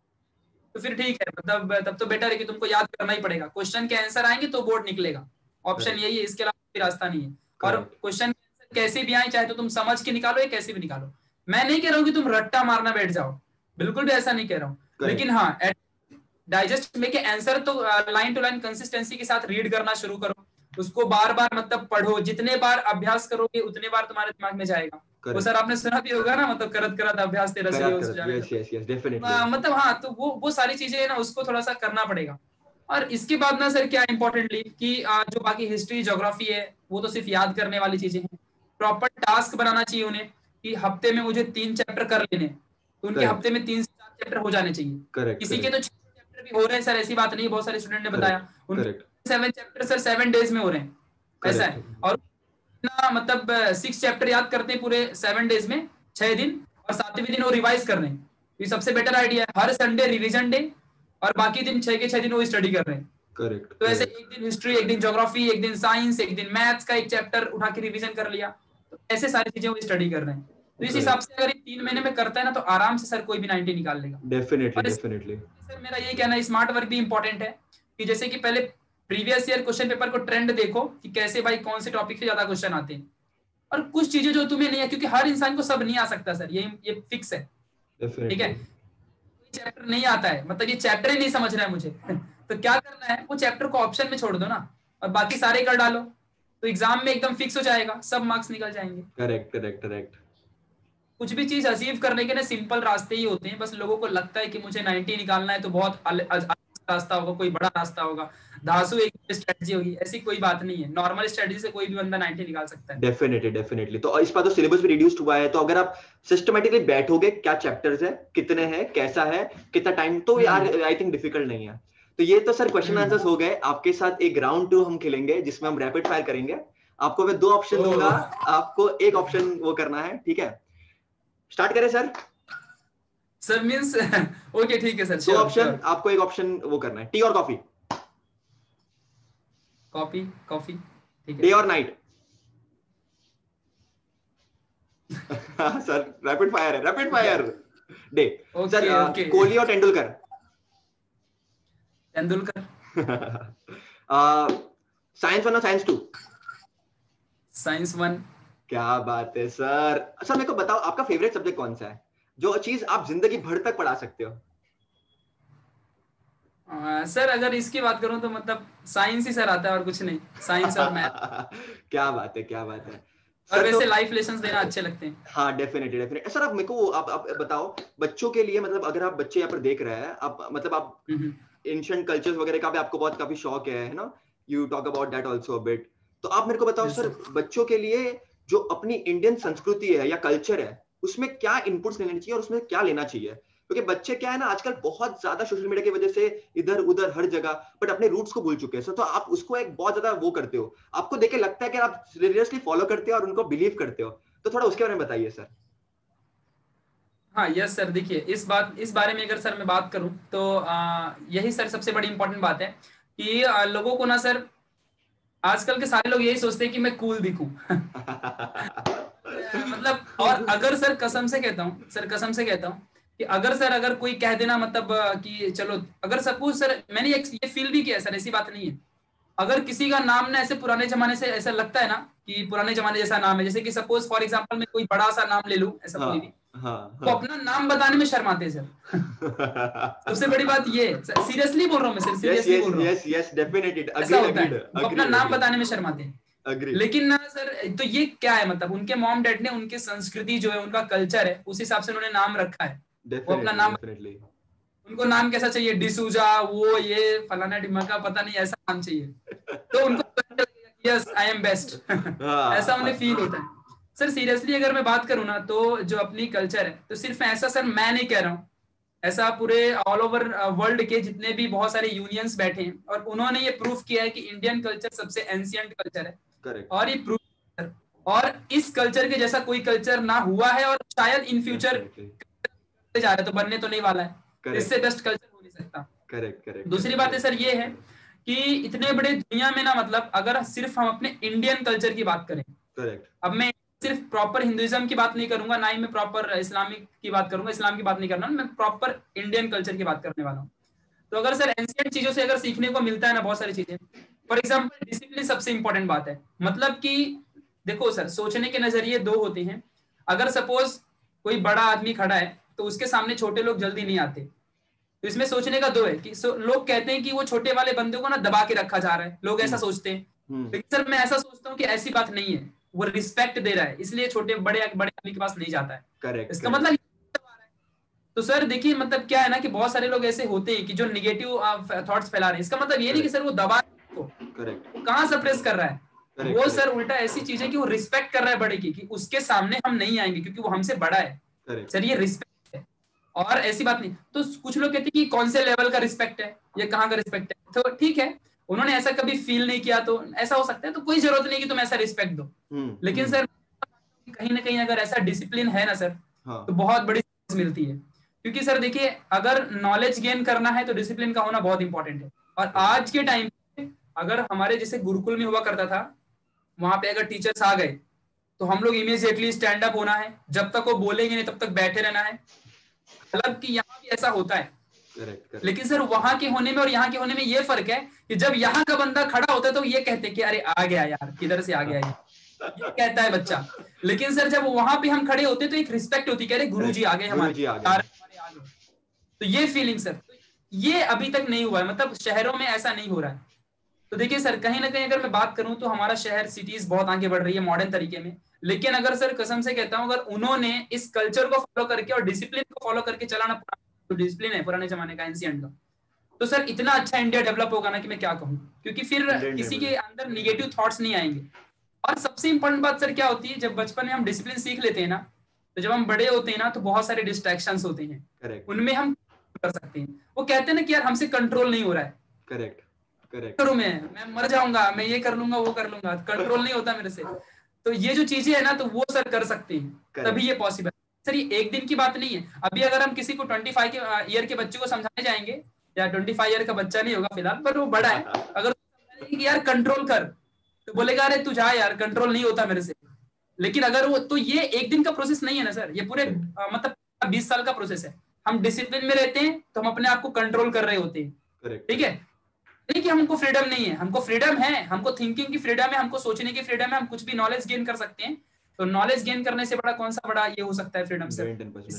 तो फिर ठीक है, मतलब तब तो बेटर है कि तुमको याद करना ही पड़ेगा, क्वेश्चन के आंसर आएंगे तो बोर्ड निकलेगा, ऑप्शन यही है, इसके अलावा कोई रास्ता नहीं है, और क्वेश्चन के आंसर कैसे भी आए, चाहे तो तुम समझ के निकालो या कैसे भी निकालो, मैं नहीं कह रहा हूँ कि तुम रट्टा मारना बैठ जाओ, बिल्कुल भी ऐसा नहीं कह रहा हूँ, लेकिन हाँ डाइजेस्ट में के आंसर तो लाइन टू लाइन कंसिस्टेंसी के साथ रीड करना शुरू करो, उसको बार बार मतलब पढ़ो, जितने बार अभ्यास करोगे उतने बार तुम्हारे दिमाग में जाएगा, वो सर आपने सुना भी होगा ना, मतलब करत करत अभ्यास तेरा सही हो जाने, यस यस यस डेफिनेटली, मतलब हाँ, तो वो वो सारी चीजें है ना, उसको थोड़ा सा करना पड़ेगा, और इसके बाद ना सर क्या इंपॉर्टेंटली कि जो बाकी हिस्ट्री ज्योग्राफी है वो तो सिर्फ याद करने वाली चीजें हैं, प्रॉपर टास्क बनाना चाहिए उन्हें कि हफ्ते में मुझे तीन चैप्टर कर लेने, तो उनके हफ्ते में तीन से चार चैप्टर हो जाने चाहिए, किसी के तो चैप्टर भी हो रहे हैं सर, ऐसी बात नहीं, बहुत सारे स्टूडेंट ने बताया उनके seven chapter sir seven days में हो रहे हैं, ऐसा है, और ना मतलब सिक्स चैप्टर याद करते हैं पूरे सेवन डेज में, छह दिन, और सातवें दिन वो रिवाइज कर रहे हैं, ये सबसे बेटर आइडिया है, हर संडे रिवीजन डे, और बाकी दिन छह के छह दिन वो स्टडी कर रहे हैं, करेक्ट, तो ऐसे एक दिन हिस्ट्री, एक दिन ज्योग्राफी, एक दिन साइंस, एक दिन मैथ्स का एक चैप्टर उठा के रिवीजन कर लिया, तो ऐसे सारी चीजें वो स्टडी कर रहे हैं, तो इस हिसाब से अगर ये तीन महीने में करता है ना तो आराम से सर कोई भी नाइंटी निकाल लेगा, डेफिनेटली डेफिनेटली। सर मेरा ये कहना है स्मार्ट वर्क भी इंपॉर्टेंट है, कि जैसे कि पहले प्रीवियस ईयर क्वेश्चन पेपर को ट्रेंड देखो कि कैसे भाई कौन से टॉपिक से ज्यादा क्वेश्चन आते हैं, और कुछ चीजें जो तुम्हें नहीं है, क्योंकि हर इंसान को सब नहीं आ सकता सर, ये ये फिक्स है, ठीक है, चैप्टर नहीं आता है मतलब ये चैप्टर ही नहीं समझ रहा है मुझे तो क्या करना है, वो चैप्टर को ऑप्शन में छोड़ दो ना, और बाकी सारे कर डालो, तो एग्जाम में एकदम फिक्स हो जाएगा, सब मार्क्स निकल जाएंगे। Correct correct correct. कुछ भी चीज अचीव करने के ना सिंपल रास्ते ही होते हैं, बस लोगों को लगता है कि मुझे नाइंटी निकालना है तो बहुत रास्ता होगा, कोई बड़ा रास्ता होगा, धांसू एक स्ट्रेटजी होगी, ऐसी कोई बात नहीं है, नॉर्मल स्ट्रेटजी से कोई भी बंदा नाइंटी निकाल सकता है। Definitely definitely. तो इस बार तो सिलेबस भी रिड्यूस्ड हुआ है, तो अगर आप सिस्टमैटिकली बैठोगे क्या चैप्टर्स है, कितने हैं, कैसा है, कितना टाइम, तो यार आई थिंक डिफिकल्ट नहीं है। तो ये तो सर क्वेश्चन आंसर्स हो गए, आपके साथ एक राउंड टू हम खेलेंगे जिसमें हम रैपिड फायर करेंगे, आपको मैं दो ऑप्शन दूंगा, आपको एक ऑप्शन वो करना है, ठीक है, स्टार्ट करें सर? सर मींस ओके ठीक है सर, दो ऑप्शन, आपको एक ऑप्शन वो करना है, टी और कॉफी? कॉफी कॉफी ठीक है। डे और नाइट? सर रैपिड फायर है, rapid fire. Day. Sir Kohli और तेंदुलकर? तेंदुलकर। साइंस वन और साइंस टू? Science one. क्या बात है सर। सर मेरे को बताओ आपका फेवरेट सब्जेक्ट कौन सा है, जो चीज आप जिंदगी भर तक पढ़ा सकते हो? आ, सर अगर इसकी बात करूं तो मतलब साइंस ही सर आता है और कुछ नहीं, साइंस और मैथ। क्या बात है, क्या बात है। और वैसे तो, लाइफ लेसन्स देना अच्छे लगते हैं। हाँ डेफिनेटली डेफिनेटली। सर आप मेरे को आप, आप बताओ बच्चों के लिए, मतलब अगर आप बच्चे यहाँ पर देख रहे हैं, आप मतलब आप एंशिएंट कल्चर्स वगैरह का भी आपको बहुत काफी शौक है, है ना, you talk about that also a bit, तो आप मेरे को बताओ सर बच्चों के लिए जो अपनी इंडियन संस्कृति है या कल्चर है उसमें क्या इनपुट्स लेने चाहिए और उसमें क्या लेना चाहिए, क्योंकि बच्चे क्या है ना आजकल बहुत ज्यादा सोशल मीडिया की वजह से इधर उधर हर जगह बट अपने रूट्स को भूल चुके हैं सर, तो आप उसको एक बहुत ज्यादा वो करते हो, आपको देख के लगता है कि आप सीरियसली फॉलो करते हो और उनको बिलीव करते हो, तो थोड़ा उसके बारे में बताइए सर। हाँ यस सर, देखिए इस बात इस बारे में अगर सर मैं बात करूं तो आ, यही सर सबसे बड़ी इंपॉर्टेंट बात है कि आ, लोगों को ना सर आजकल के सारे लोग यही सोचते हैं कि मैं कूल दिखूं। मतलब, और अगर सर कसम से कहता हूँ, सर कसम से कहता हूँ कि अगर सर अगर कोई कह देना मतलब कि चलो, अगर सपोज सर मैंने ये फील भी किया सर, ऐसी बात नहीं है, अगर किसी का नाम ना ऐसे पुराने जमाने से ऐसा लगता है ना कि पुराने जमाने जैसा नाम है, जैसे कि सपोज फॉर एग्जांपल मैं कोई बड़ा सा नाम ले लूं, ऐसा कोई भी, हाँ, हाँ, तो हाँ. अपना नाम बताने में शर्माते हैं सर। सबसे बड़ी बात ये, सीरियसली बोल रहा हूँ मैं सर, Yes, सीरियसली yes, बोल रहा हूँ, yes, yes, definitely. ऐसा Agreed, होता agreed, है, वो अपना agreed, नाम agreed, बताने में शर्माते हैं। agreed. लेकिन ना सर, तो ये क्या है, मतलब उनके मॉम डैड ने उनकी संस्कृति जो है, उनका कल्चर है, उस हिसाब से उन्होंने नाम रखा है। वो अपना Definitely, नाम, definitely. उनको नाम कैसा चाहिए, डिसूजा, वो ये फलाना डिमका, पता नहीं ऐसा नाम चाहिए, तो उनको यस आई एम बेस्ट, ऐसा उन्हें फील होता है। सर सीरियसली अगर मैं बात करूँ ना, तो जो अपनी कल्चर है, तो सिर्फ ऐसा सर मैं नहीं कह रहा हूँ, ऐसा पूरे ऑल ओवर वर्ल्ड के जितने भी बहुत सारे यूनियंस बैठे हैं, और उन्होंने ये प्रूफ किया है कि इंडियन कल्चर सबसे एंशिएंट कल्चर है। Correct. और ये प्रूफ, और इस कल्चर के जैसा कोई कल्चर ना हुआ है, और शायद इन फ्यूचर Definitely. जा रहा है, तो बनने तो नहीं वाला है, Correct. इससे बेस्ट कल्चर हो नहीं सकता। Correct, correct, दूसरी correct, बात है correct. सर ये है कि इतने बड़े दुनिया में ना, मतलब अगर सिर्फ हम अपने इंडियन कल्चर की बात करें, Correct. अब मैं सिर्फ प्रॉपर हिंदुइज्म की बात नहीं करूंगा, ना ही मैं प्रॉपर इस्लामिक की बात करूंगा, इस्लाम की बात नहीं करना, मैं प्रॉपर इंडियन कल्चर की बात करने वाला हूँ। तो अगर सर एंशिएंट चीजों से अगर सीखने को मिलता है ना बहुत सारी चीजें, फॉर एग्जाम्पल डिसिप्लिन सबसे इंपॉर्टेंट बात है। मतलब कि देखो सर, सोचने के नजरिए दो होते हैं। अगर सपोज कोई बड़ा आदमी खड़ा है, तो उसके सामने छोटे लोग जल्दी नहीं आते, तो इसमें सोचने का दो है कि लोग कहते हैं कि वो छोटे वाले बंदे को ना दबा के रखा जा रहा है, लोग ऐसा सोचते हैं। लेकिन सर मैं ऐसा सोचता हूँ कि ऐसी बात नहीं है, वो रिस्पेक्ट दे रहा है, इसलिए छोटे बड़े बड़े आदमी के पास नहीं जाता है। Correct, इसका correct. मतलब, तो सर देखिए मतलब क्या है ना कि बहुत सारे लोग ऐसे होते हैं कि जो निगेटिव थॉट्स फैला रहे हैं। इसका मतलब ये नहीं कि सर वो दबा को कहाँ सप्रेस कर रहा है, Correct, वो correct. सर उल्टा ऐसी चीज है कि वो रिस्पेक्ट कर रहा है बड़े की, कि उसके सामने हम नहीं आएंगे क्योंकि वो हमसे बड़ा है। Correct. सर ये रिस्पेक्ट है, और ऐसी बात नहीं। तो कुछ लोग कहते हैं कि कौन से लेवल का रिस्पेक्ट है, ये कहाँ का रिस्पेक्ट है, तो ठीक है, उन्होंने ऐसा कभी फील नहीं किया तो ऐसा हो सकता है, तो कोई जरूरत नहीं कि तुम ऐसा रिस्पेक्ट दो। हम्म, लेकिन हम्म. सर कहीं ना कहीं अगर ऐसा डिसिप्लिन है ना सर, हाँ. तो बहुत बड़ी चीज मिलती है। क्योंकि सर देखिए, अगर नॉलेज गेन करना है तो डिसिप्लिन का होना बहुत इंपॉर्टेंट है। और आज के टाइम पे अगर हमारे जैसे गुरुकुल में हुआ करता था, वहां पे अगर टीचर्स आ गए तो हम लोग इमीडिएटली स्टैंड अप होना है, जब तक वो बोलेंगे नहीं तब तक बैठे रहना है। हालांकि यहाँ भी ऐसा होता है, Correct, correct. लेकिन सर वहां के होने में और यहाँ के होने में ये फर्क है कि जब यहाँ का बंदा खड़ा होता है तो ये कहते हैं कि अरे आ गया यार, किधर से आ गया ये, ये कहता है बच्चा। लेकिन सर जब वहां पे हम खड़े होते तो एक रिस्पेक्ट होती है, अरे गुरुजी आ गए हमारे, गुरुजी आ गए. आ गए। तो ये फीलिंग सर, ये अभी तक नहीं हुआ है, मतलब शहरों में ऐसा नहीं हो रहा है। तो देखिए सर, कहीं ना कहीं अगर मैं बात करूं तो हमारा शहर, सिटीज बहुत आगे बढ़ रही है मॉडर्न तरीके में। लेकिन अगर सर कसम से कहता हूं, अगर उन्होंने इस कल्चर को फॉलो करके और डिसिप्लिन को फॉलो करके चलाना, तो डिसिप्लिन है पुराने जमाने का, एंशिएंट का, तो सर इतना अच्छा इंडिया डेवलप होगा ना कि मैं क्या कहूं। क्योंकि फिर किसी के अंदर निगेटिव थॉट्स नहीं आएंगे। और सबसे इंपॉर्टेंट बात सर क्या होती है, जब बचपन में हम डिसिप्लिन सीख लेते हैं ना, तो जब हम बड़े होते हैं ना तो बहुत सारे डिस्ट्रैक्शंस होते हैं, Correct. उनमें हम कर सकते हैं। वो कहते हैं ना कि यार हमसे कंट्रोल नहीं हो रहा है, करेक्ट करेक्ट करूं मैं मैं मर जाऊंगा, मैं ये कर लूंगा वो कर लूंगा, कंट्रोल नहीं होता मेरे से। तो ये जो चीजें है ना, तो वो सर कर सकते हैं, तभी ये पॉसिबल है। सर ये एक दिन की बात नहीं है। अभी अगर हम किसी को ट्वेंटी फाइव के ईयर के बच्चे को समझाने जाएंगे, या ट्वेंटी फाइव ईयर का बच्चा नहीं होगा फिलहाल, पर वो बड़ा है, अगर समझाएंगे कि यार कंट्रोल कर, तो बोलेगा अरे तू जा यार, कंट्रोल नहीं होता मेरे से। लेकिन अगर वो, तो ये एक दिन का प्रोसेस नहीं है ना सर, ये पूरे आ, मतलब बीस साल का प्रोसेस है। हम डिसिप्लिन में रहते हैं तो हम अपने आप को कंट्रोल कर रहे होते हैं, ठीक है। नहीं कि हमको फ्रीडम नहीं है, हमको फ्रीडम है, हमको थिंकिंग की फ्रीडम है, हमको सोचने की फ्रीडम है, हम कुछ भी नॉलेज गेन कर सकते हैं। तो नॉलेज गेन करने से बड़ा कौन सा बड़ा ये हो सकता है फ्रीडम से।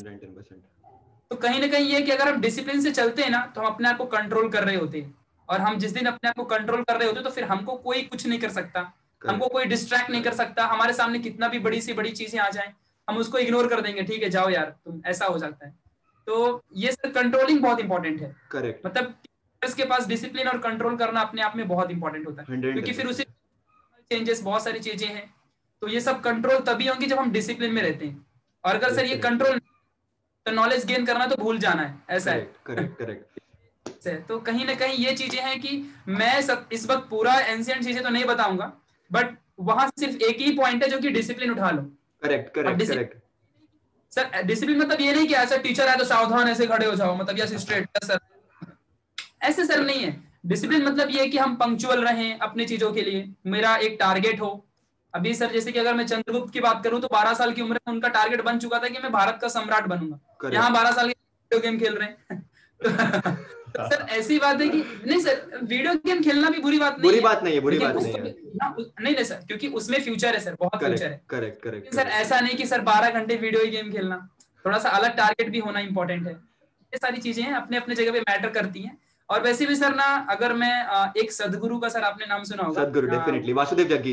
तो कहीं ना कहीं ये कि अगर हम डिसिप्लिन से चलते हैं ना, तो हम अपने आप को कंट्रोल कर रहे होते हैं। और हम जिस दिन अपने आप को कंट्रोल कर रहे होते हैं, तो फिर हमको कोई कुछ नहीं कर सकता, हमको कोई डिस्ट्रैक्ट नहीं कर सकता। हमारे सामने कितना भी बड़ी सी बड़ी चीजें आ जाएं, हम उसको इग्नोर कर देंगे, ठीक है जाओ यार तुम, ऐसा हो जाता है। तो ये सर कंट्रोलिंग बहुत इंपॉर्टेंट है। करेक्ट, मतलब के पास डिसिप्लिन और कंट्रोल करना अपने आप में बहुत इंपॉर्टेंट होता है, क्योंकि फिर उसे चेंजेस, बहुत सारी चीजें हैं, तो ये सब कंट्रोल तभी होंगी जब हम डिसिप्लिन में रहते हैं। और अगर सर ये कंट्रोल, तो नॉलेज गेन करना तो भूल जाना है, ऐसा है। करेक्ट करेक्ट तो कहीं ना कहीं ये चीजें हैं कि मैं सब इस वक्त पूरा एंशिएंट चीजें तो नहीं बताऊंगा, बट वहां सिर्फ एक ही पॉइंट है जो कि डिसिप्लिन उठा लो। Correct correct correct sir discipline मतलब ये नहीं कि ऐसा टीचर है तो सावधान ऐसे खड़े हो जाओ, मतलब यस स्ट्रेट सर, ऐसे सर नहीं है। डिसिप्लिन मतलब ये है कि हम पंक्चुअल रहें अपनी चीजों के लिए, मेरा एक टारगेट हो। अभी सर जैसे कि अगर मैं चंद्रगुप्त की बात करूं तो बारह साल की उम्र में उनका टारगेट बन चुका था कि मैं भारत का सम्राट बनूंगा। यहाँ बारह साल के वीडियो गेम खेल रहे हैं तो, तो सर ऐसी बात है कि नहीं सर, वीडियो गेम खेलना भी बुरी बात नहीं बुरी है, बात नहीं है, बुरी लेकिन बात उस, नहीं है ना, उस, नहीं नहीं सर, क्योंकि उसमें फ्यूचर है सर, बहुत फ्यूचर है। करेक्ट करेक्ट सर ऐसा नहीं कि सर बारह घंटे वीडियो गेम खेलना, थोड़ा सा अलग टारगेट भी होना इंपॉर्टेंट है। ये सारी चीजें हैं अपने अपने जगह पे मैटर करती हैं। और वैसे भी सर ना, अगर मैं एक सदगुरु का, सर आपने नाम सुना होगा, सदगुरु, डेफिनेटली, वासुदेव जग्गी।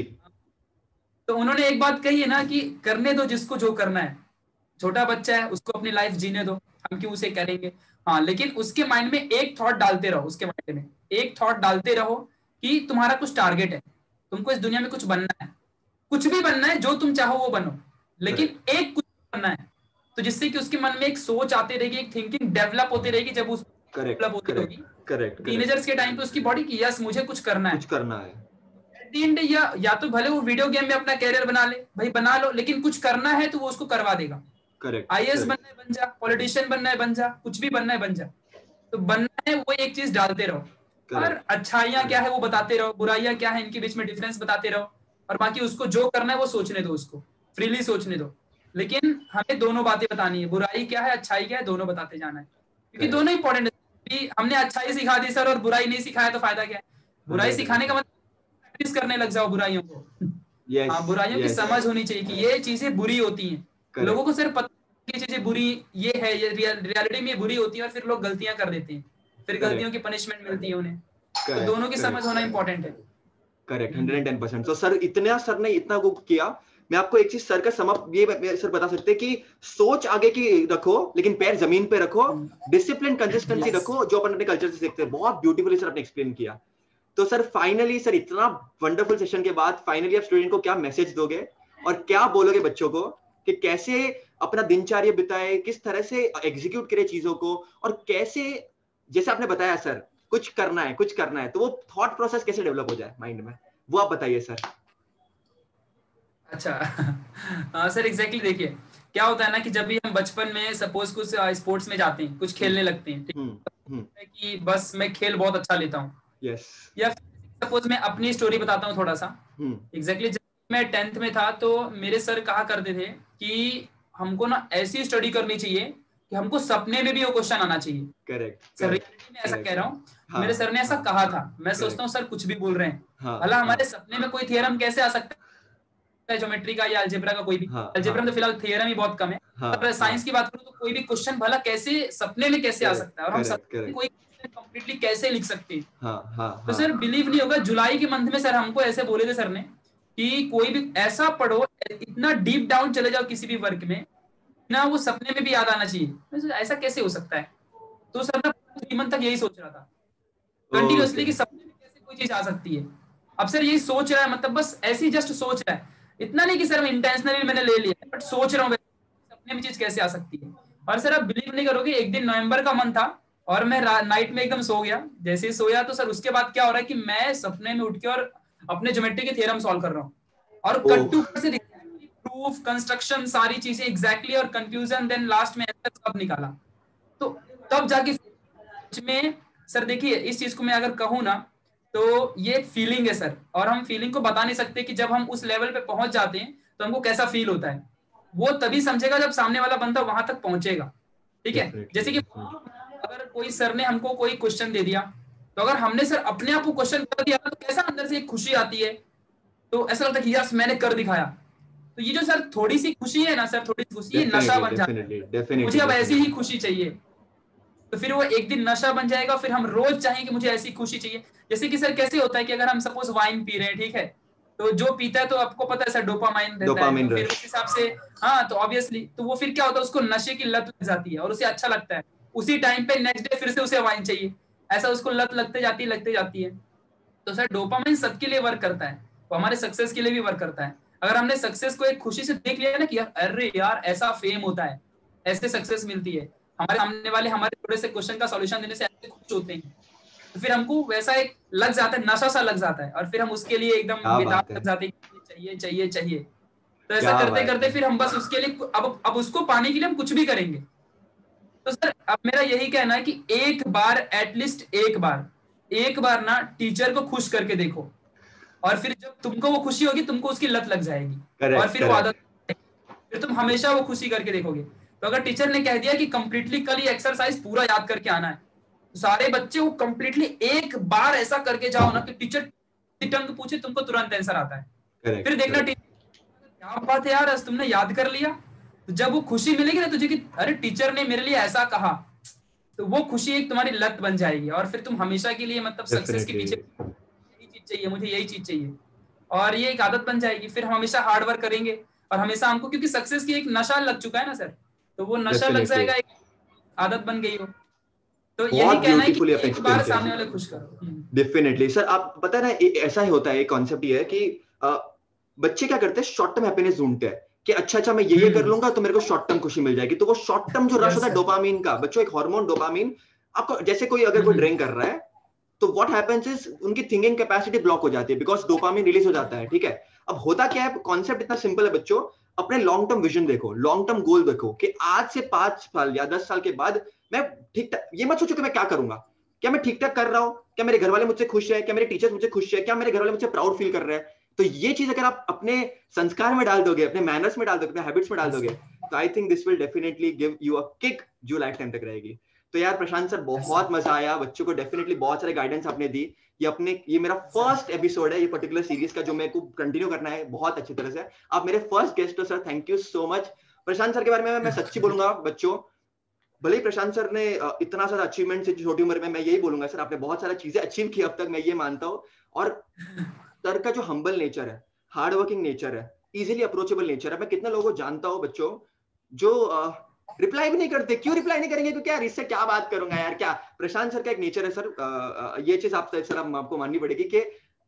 तो उन्होंने एक बात कही है ना कि करने दो जिसको जो करना है, छोटा बच्चा है उसको अपनी लाइफ जीने दो, हम क्यों उसे करेंगे। हाँ, लेकिन उसके माइंड में एक थॉट डालते रहो, उसके माइंड में एक थॉट डालते रहो कि तुम्हारा कुछ टारगेट है, तुमको इस दुनिया में कुछ बनना है, कुछ भी बनना है, जो तुम चाहो वो बनो, लेकिन एक कुछ बनना है। तो जिससे कि उसके मन में एक सोच आती रहेगी, एक थिंकिंग डेवलप होती रहेगी। जब उस डेवलप होती रहेगी टीनेजर्स के टाइम पे उसकी बॉडी की यस मुझे कुछ करना है, कुछ करना है। एट द एंड या या तो भले वो वीडियो गेम में अपना कैरियर बना ले, भाई बना लो, लेकिन कुछ करना है तो वो उसको करवा देगा। आईएएस बनना है बन जा, पॉलिटिशियन बनना है बन जा, कुछ भी बनना है बन जा। तो बनना है वो एक चीज डालते रहो, और अच्छाइयां क्या है वो बताते रहो, बुराइयां क्या है इनके बीच में डिफरेंस बताते रहो, और बाकी उसको जो करना है वो सोचने दो, उसको फ्रीली सोचने दो। लेकिन हमें दोनों बातें बतानी है, बुराई क्या है अच्छाई क्या है दोनों बताते जाना है, क्योंकि दोनों इंपॉर्टेंट है। हमने अच्छाई सिखा दी सर और बुराई नहीं सिखाया तो फायदा क्या है। बुराई सिखाने का मतलब प्रैक्टिस करने लग जाओ बुराइयों को। yes, हाँ, बुराइयों yes. की समझ होनी चाहिए कि ये चीजें बुरी होती हैं। लोगों को सिर्फ पता ये चीजें बुरी ये है, ये रियलिटी में बुरी होती है, और फिर लोग गलतियां कर देते हैं, फिर गलतियों की पनिशमेंट मिलती है उन्हें। तो दोनों की समझ होना इंपॉर्टेंट है। Correct, hundred and ten percent. तो सर इतना सर ने इतना वो किया, मैं आपको एक चीज सर का समप ये सर बता सकते हैं कि सोच आगे की रखो लेकिन पैर जमीन पे रखो, डिसिप्लिन कंसिस्टेंसी रखो, जो अपन अपने कल्चर से सीखते हैं। बहुत ब्यूटीफुली सर आपने एक्सप्लेन किया। तो सर फाइनली सर इतना वंडरफुल सेशन के बाद फाइनली आप स्टूडेंट को क्या मैसेज दोगे और क्या बोलोगे बच्चों को कि कैसे अपना दिनचर्या बिताए, किस तरह से एग्जीक्यूट करे चीजों को, और कैसे जैसे आपने बताया सर कुछ करना है कुछ करना है तो वो थॉट प्रोसेस कैसे डेवलप हो जाए माइंड में, वो आप बताइए सर। अच्छा हाँ सर, एग्जैक्टली देखिए क्या होता है ना कि जब भी हम बचपन में सपोज कुछ स्पोर्ट्स में जाते हैं, कुछ खेलने लगते हैं, ठीक है कि बस मैं खेल बहुत अच्छा लेता हूँ, yes. या सपोज मैं अपनी स्टोरी बताता हूँ थोड़ा सा। एग्जैक्टली exactly, जब मैं टेंथ में था तो मेरे सर कहा करते थे कि हमको ना ऐसी स्टडी करनी चाहिए कि हमको सपने में भी वो क्वेश्चन आना चाहिए। करेक्ट सर रियलिटी में ऐसा कह रहा हूँ, हाँ, मेरे सर ने ऐसा हाँ, कहा था। मैं सोचता हूँ सर कुछ भी बोल रहे हैं, हाँ, भला हमारे हाँ, सपने में कोई थियरम कैसे आ सकता है, ज्योमेट्री का या अलजेब्रा का कोई भी। हाँ, अलजेब्रा में तो फिलहाल थियरम ही बहुत कम है, हाँ, पर साइंस हाँ, की बात करूँ तो कोई भी क्वेश्चन भला कैसे सपने में कैसे आ सकता है, और हम सपने में कोई क्वेश्चन कंप्लीटली कैसे लिख सकते हैं। हाँ, हाँ, तो सर बिलीव नहीं होगा, जुलाई के मंथ में सर हमको ऐसे बोले थे सर ने कि कोई भी ऐसा पढ़ो, इतना डीप डाउन चले जाओ किसी भी वर्क में ना वो सपने में भी याद आना चाहिए। ऐसा कैसे हो सकता है? तो सर ना थ्री मंथ तक यही सोच रहा था कंटिन्यूअसली कि सपने में कैसे कोई चीज आ सकती है। अब सर यही सोच रहा है, मतलब बस ऐसी जस्ट सोच रहा है, इतना नहीं कि सर मैं इंटेंशनली मैंने ले लिया, बट सोच रहा हूँ सपने में चीज कैसे आ सकती है। और सर आप बिलीव नहीं करोगे, एक दिन नवंबर का मंथ था और मैं नाइट में एकदम सो गया। जैसे ही सोया तो सर उसके बाद क्या हो रहा है कि मैं सपने में उठ के और अपने ज्योमेट्री के थ्योरम सॉल्व कर रहा हूँ, और कट टू कट से प्रूफ कंस्ट्रक्शन सारी चीजें एग्जैक्टली, और कंक्लूजन देन लास्ट में आंसर सब निकाला। तो तब जाके में सर देखिए इस चीज को मैं अगर कहूँ ना तो ये एक फीलिंग है सर, और हम फीलिंग को बता नहीं सकते कि जब हम उस लेवल पे पहुंच जाते हैं तो हमको कैसा फील होता है। वो तभी समझेगा जब सामने वाला बंदा वहां तक पहुंचेगा। ठीक है, जैसे कि अगर कोई सर ने हमको कोई क्वेश्चन दे दिया, तो अगर हमने सर अपने आप को क्वेश्चन कर दिया तो कैसा अंदर से एक खुशी आती है, तो ऐसा लगता है कि यस मैंने कर दिखाया। तो ये जो सर थोड़ी सी खुशी है ना सर, थोड़ी सी खुशी, ये नशा बन जाता है। मुझे अब ऐसी ही खुशी चाहिए, तो फिर वो एक दिन नशा बन जाएगा, फिर हम रोज चाहेंगे कि मुझे ऐसी खुशी चाहिए। जैसे कि सर कैसे होता है कि अगर हम सपोज वाइन पी रहे हैं, ठीक है, तो जो पीता है तो आपको पता है सर डोपामाइन रहता डोपामाइन है, तो फिर उस हिसाब से हाँ, तो ऑब्वियसली तो वो फिर क्या होता है उसको नशे की लत लग जाती है और उसे अच्छा लगता है। उसी टाइम पे नेक्स्ट डे फिर से उसे वाइन चाहिए, ऐसा उसको लत लगते जाती है लगते जाती है। तो सर डोपामाइन सबके लिए वर्क करता है, वो हमारे सक्सेस के लिए भी वर्क करता है। अगर हमने सक्सेस को एक खुशी से देख लिया ना कि अरे यार ऐसा फेम होता है, ऐसे सक्सेस मिलती है, हमारे सामने वाले हमारे थोड़े से क्वेश्चन का सॉल्यूशन देने से ऐसे खुश होते हैं, तो फिर हमको वैसा एक लग जाता है, नशा सा लग जाता है, और फिर हम उसके लिए एकदम बेताब लग जाते हैं, चाहिए चाहिए चाहिए। तो ऐसा करते करते फिर हम बस उसके लिए अब अब उसको पाने के लिए हम कुछ भी करेंगे। तो सर अब मेरा यही कहना है कि एक बार एटलीस्ट एक बार एक बार ना टीचर को खुश करके देखो, और फिर जब तुमको वो खुशी होगी तुमको उसकी लत लग जाएगी, और फिर वो आदत, फिर तुम हमेशा वो खुशी करके देखोगे। तो अगर टीचर ने कह दिया कि कंप्लीटली कल ये एक्सरसाइज पूरा याद करके आना है, तो सारे बच्चे वो कंप्लीटली एक बार ऐसा करके जाओ ना कि टीचर टंग पूछे तुमको तुरंत आंसर आता है। correct, फिर देखना टीचर क्या बात है यार, आज तुमने याद कर लिया। तो जब वो खुशी मिलेगी ना तुझे कि अरे टीचर ने मेरे लिए ऐसा कहा, तो वो खुशी एक तुम्हारी लत बन जाएगी, और फिर तुम हमेशा के लिए मतलब सक्सेस के पीछे यही चीज चाहिए, मुझे यही चीज चाहिए, और ये एक आदत बन जाएगी। फिर हम हमेशा हार्ड वर्क करेंगे, और हमेशा हमको, क्योंकि सक्सेस की एक नशा लग चुका है ना सर, तो वो नशा लग जाएगा, एक आदत बन गई हो। तो यही कहना है कि एक बार सामने वाले खुश करो। डेफिनेटली सर, आप पता है ना, ऐसा ही होता है, एक कॉन्सेप्ट ये है कि आ, बच्चे क्या करते हैं, शॉर्ट टर्म हैप्पीनेस ढूंढते हैं कि अच्छा अच्छा मैं ये ये कर लूंगा तो मेरे को शॉर्ट टर्म खुशी मिल जाएगी। तो वो शॉर्ट टर्म जो रश होता है डोपामीन का, बच्चों एक हार्मोन डोपामीन, आपको जैसे कोई अगर कोई ड्रिंक कर रहा है तो व्हाट हैपेंस इज उनकी थिंकिंग कैपेसिटी ब्लॉक हो जाती है, बिकॉज डोपामीन रिलीज हो जाता है। ठीक है, अब होता क्या है, कॉन्सेप्ट इतना सिंपल है बच्चों, अपने लॉन्ग टर्म विजन देखो, लॉन्ग टर्म गोल देखो कि आज से पांच साल या दस साल के बाद मैं ठीक ठाक, ये मत सोचो कि मैं क्या करूंगा, क्या मैं ठीक ठाक कर रहा हूँ, क्या मेरे घर वाले मुझसे खुश है, क्या मेरे टीचर्स मुझसे खुश है, क्या मेरे घर वाले मुझसे प्राउड फील कर रहे हैं। तो ये चीज अगर आप अपने संस्कार में डाल दोगे, अपने मैनर्स में डाल दोगे, अपने हैबिट्स में डाल दोगे, तो I think this will definitely give you a kick जो लाइफ टाइम तक रहेगी। तो यार प्रशांत सर, बहुत मजा आया, बच्चों को डेफिनेटली बहुत सारे गाइडेंस आपने दी। ये अपने ये मेरा फर्स्ट एपिसोड है ये पर्टिकुलर सीरीज का, जो मेरे को कंटिन्यू करना है बहुत अच्छी तरह से। आप मेरे फर्स्ट गेस्ट हो sir, thank you so much. Prashant sir के बारे में मैं सच्ची बोलूंगा बच्चों, भले ही प्रशांत सर ने इतना सारा अचीवमेंट से छोटी उम्र में, मैं यही बोलूंगा सर आपने बहुत सारा चीजें अचीव की अब तक, मैं ये मानता हूँ। और सर का जो हम्बल नेचर है, हार्ड वर्किंग नेचर है, इजीली अप्रोचेबल नेचर है। मैं कितने लोगों को जानता हूँ बच्चों जो रिप्लाई भी नहीं करते, क्यों रिप्लाई नहीं करेंगे, क्योंकि यार इससे क्या बात करूंगा यार क्या। प्रशांत सर का एक नेचर है सर, आ, आ, ये चीज आप सर आपको माननी पड़ेगी कि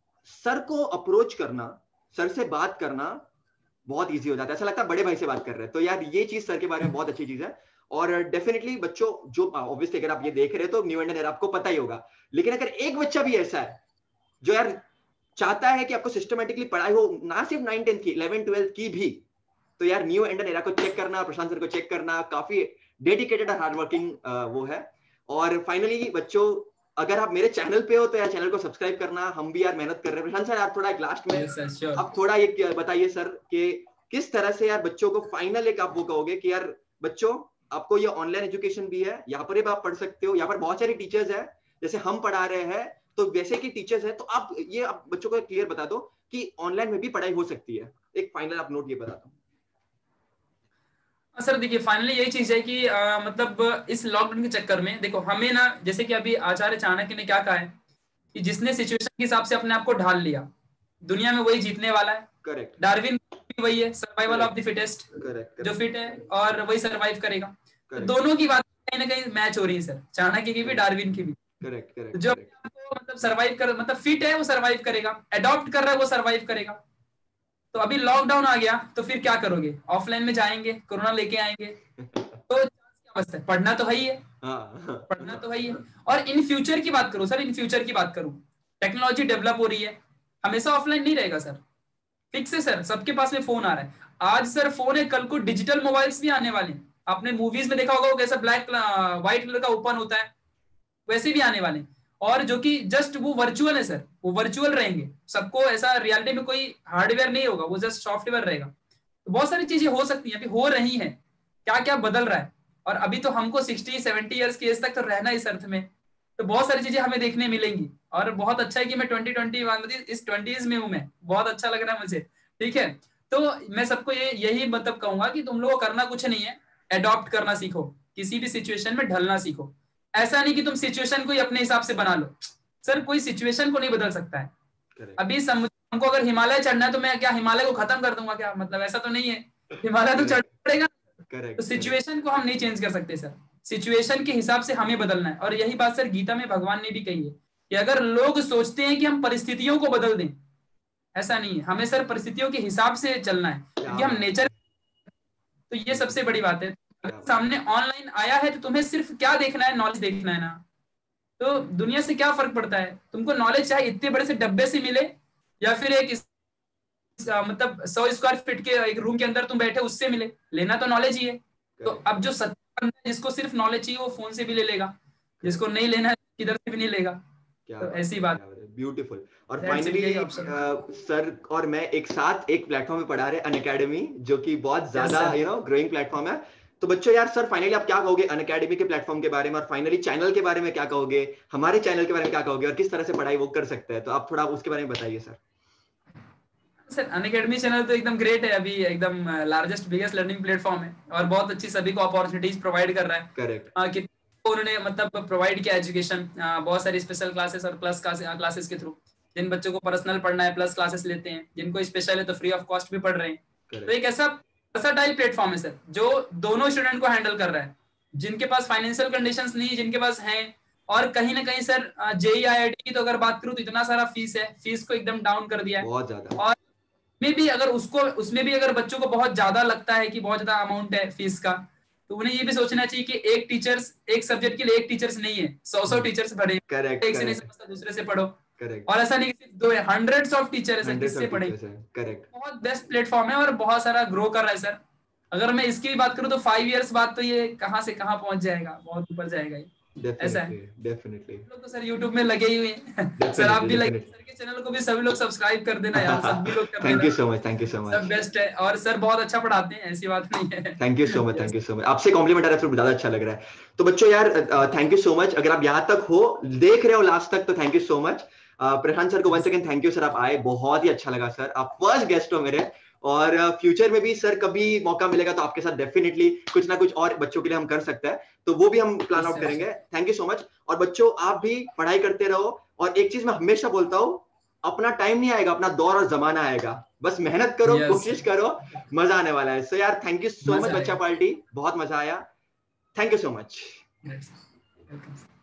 सर को अप्रोच करना, सर से बात करना बहुत इजी हो जाता है, ऐसा लगता है बड़े भाई से बात कर रहे हैं। तो यार ये चीज सर के बारे में बहुत अच्छी चीज है। और डेफिनेटली बच्चों, जो ऑब्वियसली अगर आप ये देख रहे हो तो न्यू इंडियन एरा आपको पता ही होगा, लेकिन अगर एक बच्चा भी ऐसा है जो यार चाहता है कि आपको सिस्टमेटिकली पढ़ाई हो, ना सिर्फ नाइन टेंथ की, इलेवन ट्वेल्थ की भी, तो यार न्यू इंडियन एरा को चेक करना, प्रशांत सर को चेक करना, काफी डेडिकेटेड और हार्ड वर्किंग वो है। और फाइनली बच्चों, अगर आप मेरे चैनल पे हो तो यार चैनल को सब्सक्राइब करना, हम भी यार मेहनत कर रहे हैं। प्रशांत सर आप थोड़ा एक लास्ट में yes, sure. आप थोड़ा ये बताइए सर कि किस तरह से यार बच्चों को फाइनल एक आप वो कहोगे कि यार बच्चों आपको ये ऑनलाइन एजुकेशन भी है, यहाँ पर भी आप पढ़ सकते हो, यहाँ पर बहुत सारे टीचर्स हैं, जैसे हम पढ़ा रहे हैं तो वैसे की टीचर्स हैं, तो आप ये आप बच्चों को क्लियर बता दो कि ऑनलाइन में भी पढ़ाई हो सकती है। एक फाइनल आप नोट ये बता दो। सर देखिए, फाइनली यही चीज है कि आ, मतलब इस लॉकडाउन के चक्कर में देखो हमें ना, जैसे कि अभी आचार्य चाणक्य ने क्या कहा है कि जिसने सिचुएशन के हिसाब से अपने आप को ढाल लिया, दुनिया में वही जीतने वाला है। करेक्ट। डार्विन वही है, सर्वाइवल ऑफ द फिटेस्ट, जो फिट है और वही सर्वाइव करेगा। तो दोनों की बात कहीं ना कहीं मैच हो रही है सर, चाणक्य की भी डार्विन की भी। Correct correct. जो मतलब सर्वाइव कर मतलब फिट है वो सर्वाइव करेगा, अडॉप्ट कर रहा है वो सर्वाइव करेगा। तो अभी लॉकडाउन आ गया तो फिर क्या करोगे, ऑफलाइन में जाएंगे, कोरोना लेके आएंगे, तो क्या बचता है, पढ़ना तो है ही है, पढ़ना तो है ही है। और इन फ्यूचर की बात करूं सर, इन फ्यूचर की बात करूं, टेक्नोलॉजी डेवलप हो रही है, हमेशा ऑफलाइन नहीं रहेगा सर, फिक्स है सर, सबके पास में फोन आ रहा है। आज सर फोन है, कल को डिजिटल मोबाइल्स भी आने वाले हैं। आपने मूवीज में देखा होगा वो कैसा ब्लैक व्हाइट कलर का ओपन होता है, वैसे भी आने वाले हैं। और जो कि जस्ट वो वर्चुअल है सर, वो वर्चुअल रहेंगे, सबको ऐसा रियलिटी में कोई हार्डवेयर नहीं होगा, वो जस्ट सॉफ्टवेयर रहेगा। तो बहुत सारी चीजें हो सकती हैं, अभी हो रही हैं, क्या क्या बदल रहा है। और अभी तो हमको सिक्सटी सेवेंटी ईयर्स की एज तक तो रहना इस अर्थ में, तो बहुत सारी चीजें हमें देखने मिलेंगी। और बहुत अच्छा है कि मैं ट्वेंटी ट्वेंटी वन इस ट्वेंटीज में हूँ, मैं बहुत अच्छा लग रहा है मुझे। ठीक है, तो मैं सबको ये यही मतलब कहूंगा कि तुम लोगों को करना कुछ नहीं है, अडॉप्ट करना सीखो, किसी भी सिचुएशन में ढलना सीखो। ऐसा नहीं कि तुम सिचुएशन को ही अपने हिसाब से बना लो, सर कोई सिचुएशन को नहीं बदल सकता है। Correct. अभी हमको अगर हिमालय चढ़ना है तो मैं क्या हिमालय को खत्म कर दूंगा क्या, मतलब ऐसा तो नहीं है, हिमालय तो चढ़ना पड़ेगा। तो सिचुएशन को हम नहीं चेंज कर सकते सर, सिचुएशन के हिसाब से हमें बदलना है। और यही बात सर गीता में भगवान ने भी कही है कि अगर लोग सोचते हैं कि हम परिस्थितियों को बदल दें, ऐसा नहीं है, हमें सर परिस्थितियों के हिसाब से चलना है, क्योंकि हम नेचर। तो ये सबसे बड़ी बात है। अगर सामने ऑनलाइन आया है तो तुम्हें सिर्फ क्या देखना है, नॉलेज देखना है ना। तो दुनिया से क्या फर्क पड़ता है, तुमको नॉलेज चाहे इतने बड़े से डब्बे से मिले या फिर एक इस, मतलब सौ स्क्वायर फीट के एक रूम के अंदर तुम बैठे उससे मिले, लेना तो नॉलेज ही है। तो अब जो सत्ता, जिसको सिर्फ नॉलेज चाहिए वो फोन से भी ले लेगा, जिसको नहीं लेना है किधर से भी नहीं लेगा। क्या तो बात ऐसी है, बात, क्या बात है, ब्यूटीफुल। और That's it, फाइनली यही ऑप्शन। सर और मैं एक साथ एक प्लेटफॉर्म पे पढ़ा रहे अनअकैडमी, जो कि बहुत यस ज्यादा sir. You know growing platform है। तो बच्चों यार, सर फाइनली आप क्या कहोगे अनअकैडमी के प्लेटफॉर्म के बारे में, और फाइनली चैनल के बारे में क्या कहोगे, हमारे चैनल के बारे में क्या कहोगे, और किस तरह से पढ़ाई वो कर सकते हैं, तो आप थोड़ा उसके बारे में बताइए सर। सर अनअकैडमी चैनल तो एकदम ग्रेट है, अभी एकदम लार्जेस्ट बिगेस्ट लर्निंग प्लेटफॉर्म है और बहुत अच्छी सभी को अपॉर्चुनिटीज प्रोवाइड कर रहा है। करेक्ट। अ, कि उन्होंने मतलब प्रोवाइड किया एजुकेशन, बहुत सारी स्पेशल क्लासेस और प्लस क्लासेस के थ्रू। जिन बच्चों को पर्सनल पढ़ना है प्लस क्लासेस लेते हैं, जिनको स्पेशल है तो फ्री ऑफ कॉस्ट भी पढ़ रहे हैं। तो करेक्ट। एक ऐसा वर्सटाइल प्लेटफॉर्म है सर, जो दोनों स्टूडेंट को हैंडल कर रहा है, जिनके पास फाइनेंशियल कंडीशंस नहीं है, जिनके पास हैं। और कहीं ना कहीं sir JEE I I T की तो अगर बात करूं तो इतना सारा फीस है, फीस को एकदम डाउन कर दिया है। बहुत ज्यादा। और में भी अगर उसको उसमें भी अगर बच्चों को बहुत ज्यादा लगता है कि बहुत ज्यादा अमाउंट है फीस का, तो उन्हें ये भी सोचना चाहिए कि एक टीचर्स एक सब्जेक्ट के लिए एक टीचर्स नहीं है, सौ सौ टीचर्स पढ़े, करेक्ट एक से नहीं करेक्ट समझता दूसरे से पढ़ो। करेक्ट। और ऐसा नहीं कि सिर्फ दो है, हंड्रेड्स ऑफ टीचर है सर, हंड्रेड किससे ऑफ पढ़े। टीचर्स है। करेक्ट। बहुत बेस्ट प्लेटफॉर्म है और बहुत सारा ग्रो कर रहा है सर। अगर मैं इसकी भी बात करूं तो फाइव इयर्स बाद तो ये कहाँ से कहाँ पहुंच जाएगा, बहुत ऊपर जाएगा ये। ऐसा है। डेफिनेटली डेफिनेटली लोग तो सर यूट्यूब में लगे ही हुए हैं सर, आप डेफिनेटली भी लगे, डेफिनेटली। सर के चैनल को भी सभी लोग सब्सक्राइब कर देना यार, सब भी लोग कर थैंक देना। You so much, thank you so सब मच। बेस्ट है और सर बहुत अच्छा पढ़ाते हैं, ऐसी बात नहीं है। Thank you so much, yes. Thank you so much. आपसे कॉम्प्लीमेंट आ रहा है तो ज्यादा अच्छा लग रहा है। तो बच्चों यार, थैंक यू सो मच। अगर आप यहाँ तक हो, देख रहे हो लास्ट तक, तो thank you so much. Prashant sir को one second thank you sir, आप आए, बहुत ही अच्छा लगा सर, आप फर्स्ट गेस्ट हो मेरे। और फ्यूचर में भी सर कभी मौका मिलेगा तो आपके साथ डेफिनेटली कुछ ना कुछ और बच्चों के लिए हम कर सकते हैं, तो वो भी हम प्लान आउट करेंगे। Thank you so much. और बच्चों आप भी पढ़ाई करते रहो, और एक चीज मैं हमेशा बोलता हूँ, अपना टाइम नहीं आएगा, अपना दौर और जमाना आएगा, बस मेहनत करो, यस कोशिश करो, मजा आने वाला है। सो यार थैंक यू सो मच मजा बच्चा आएगा। पार्टी, बहुत मजा आया। Thank you so much. Yes.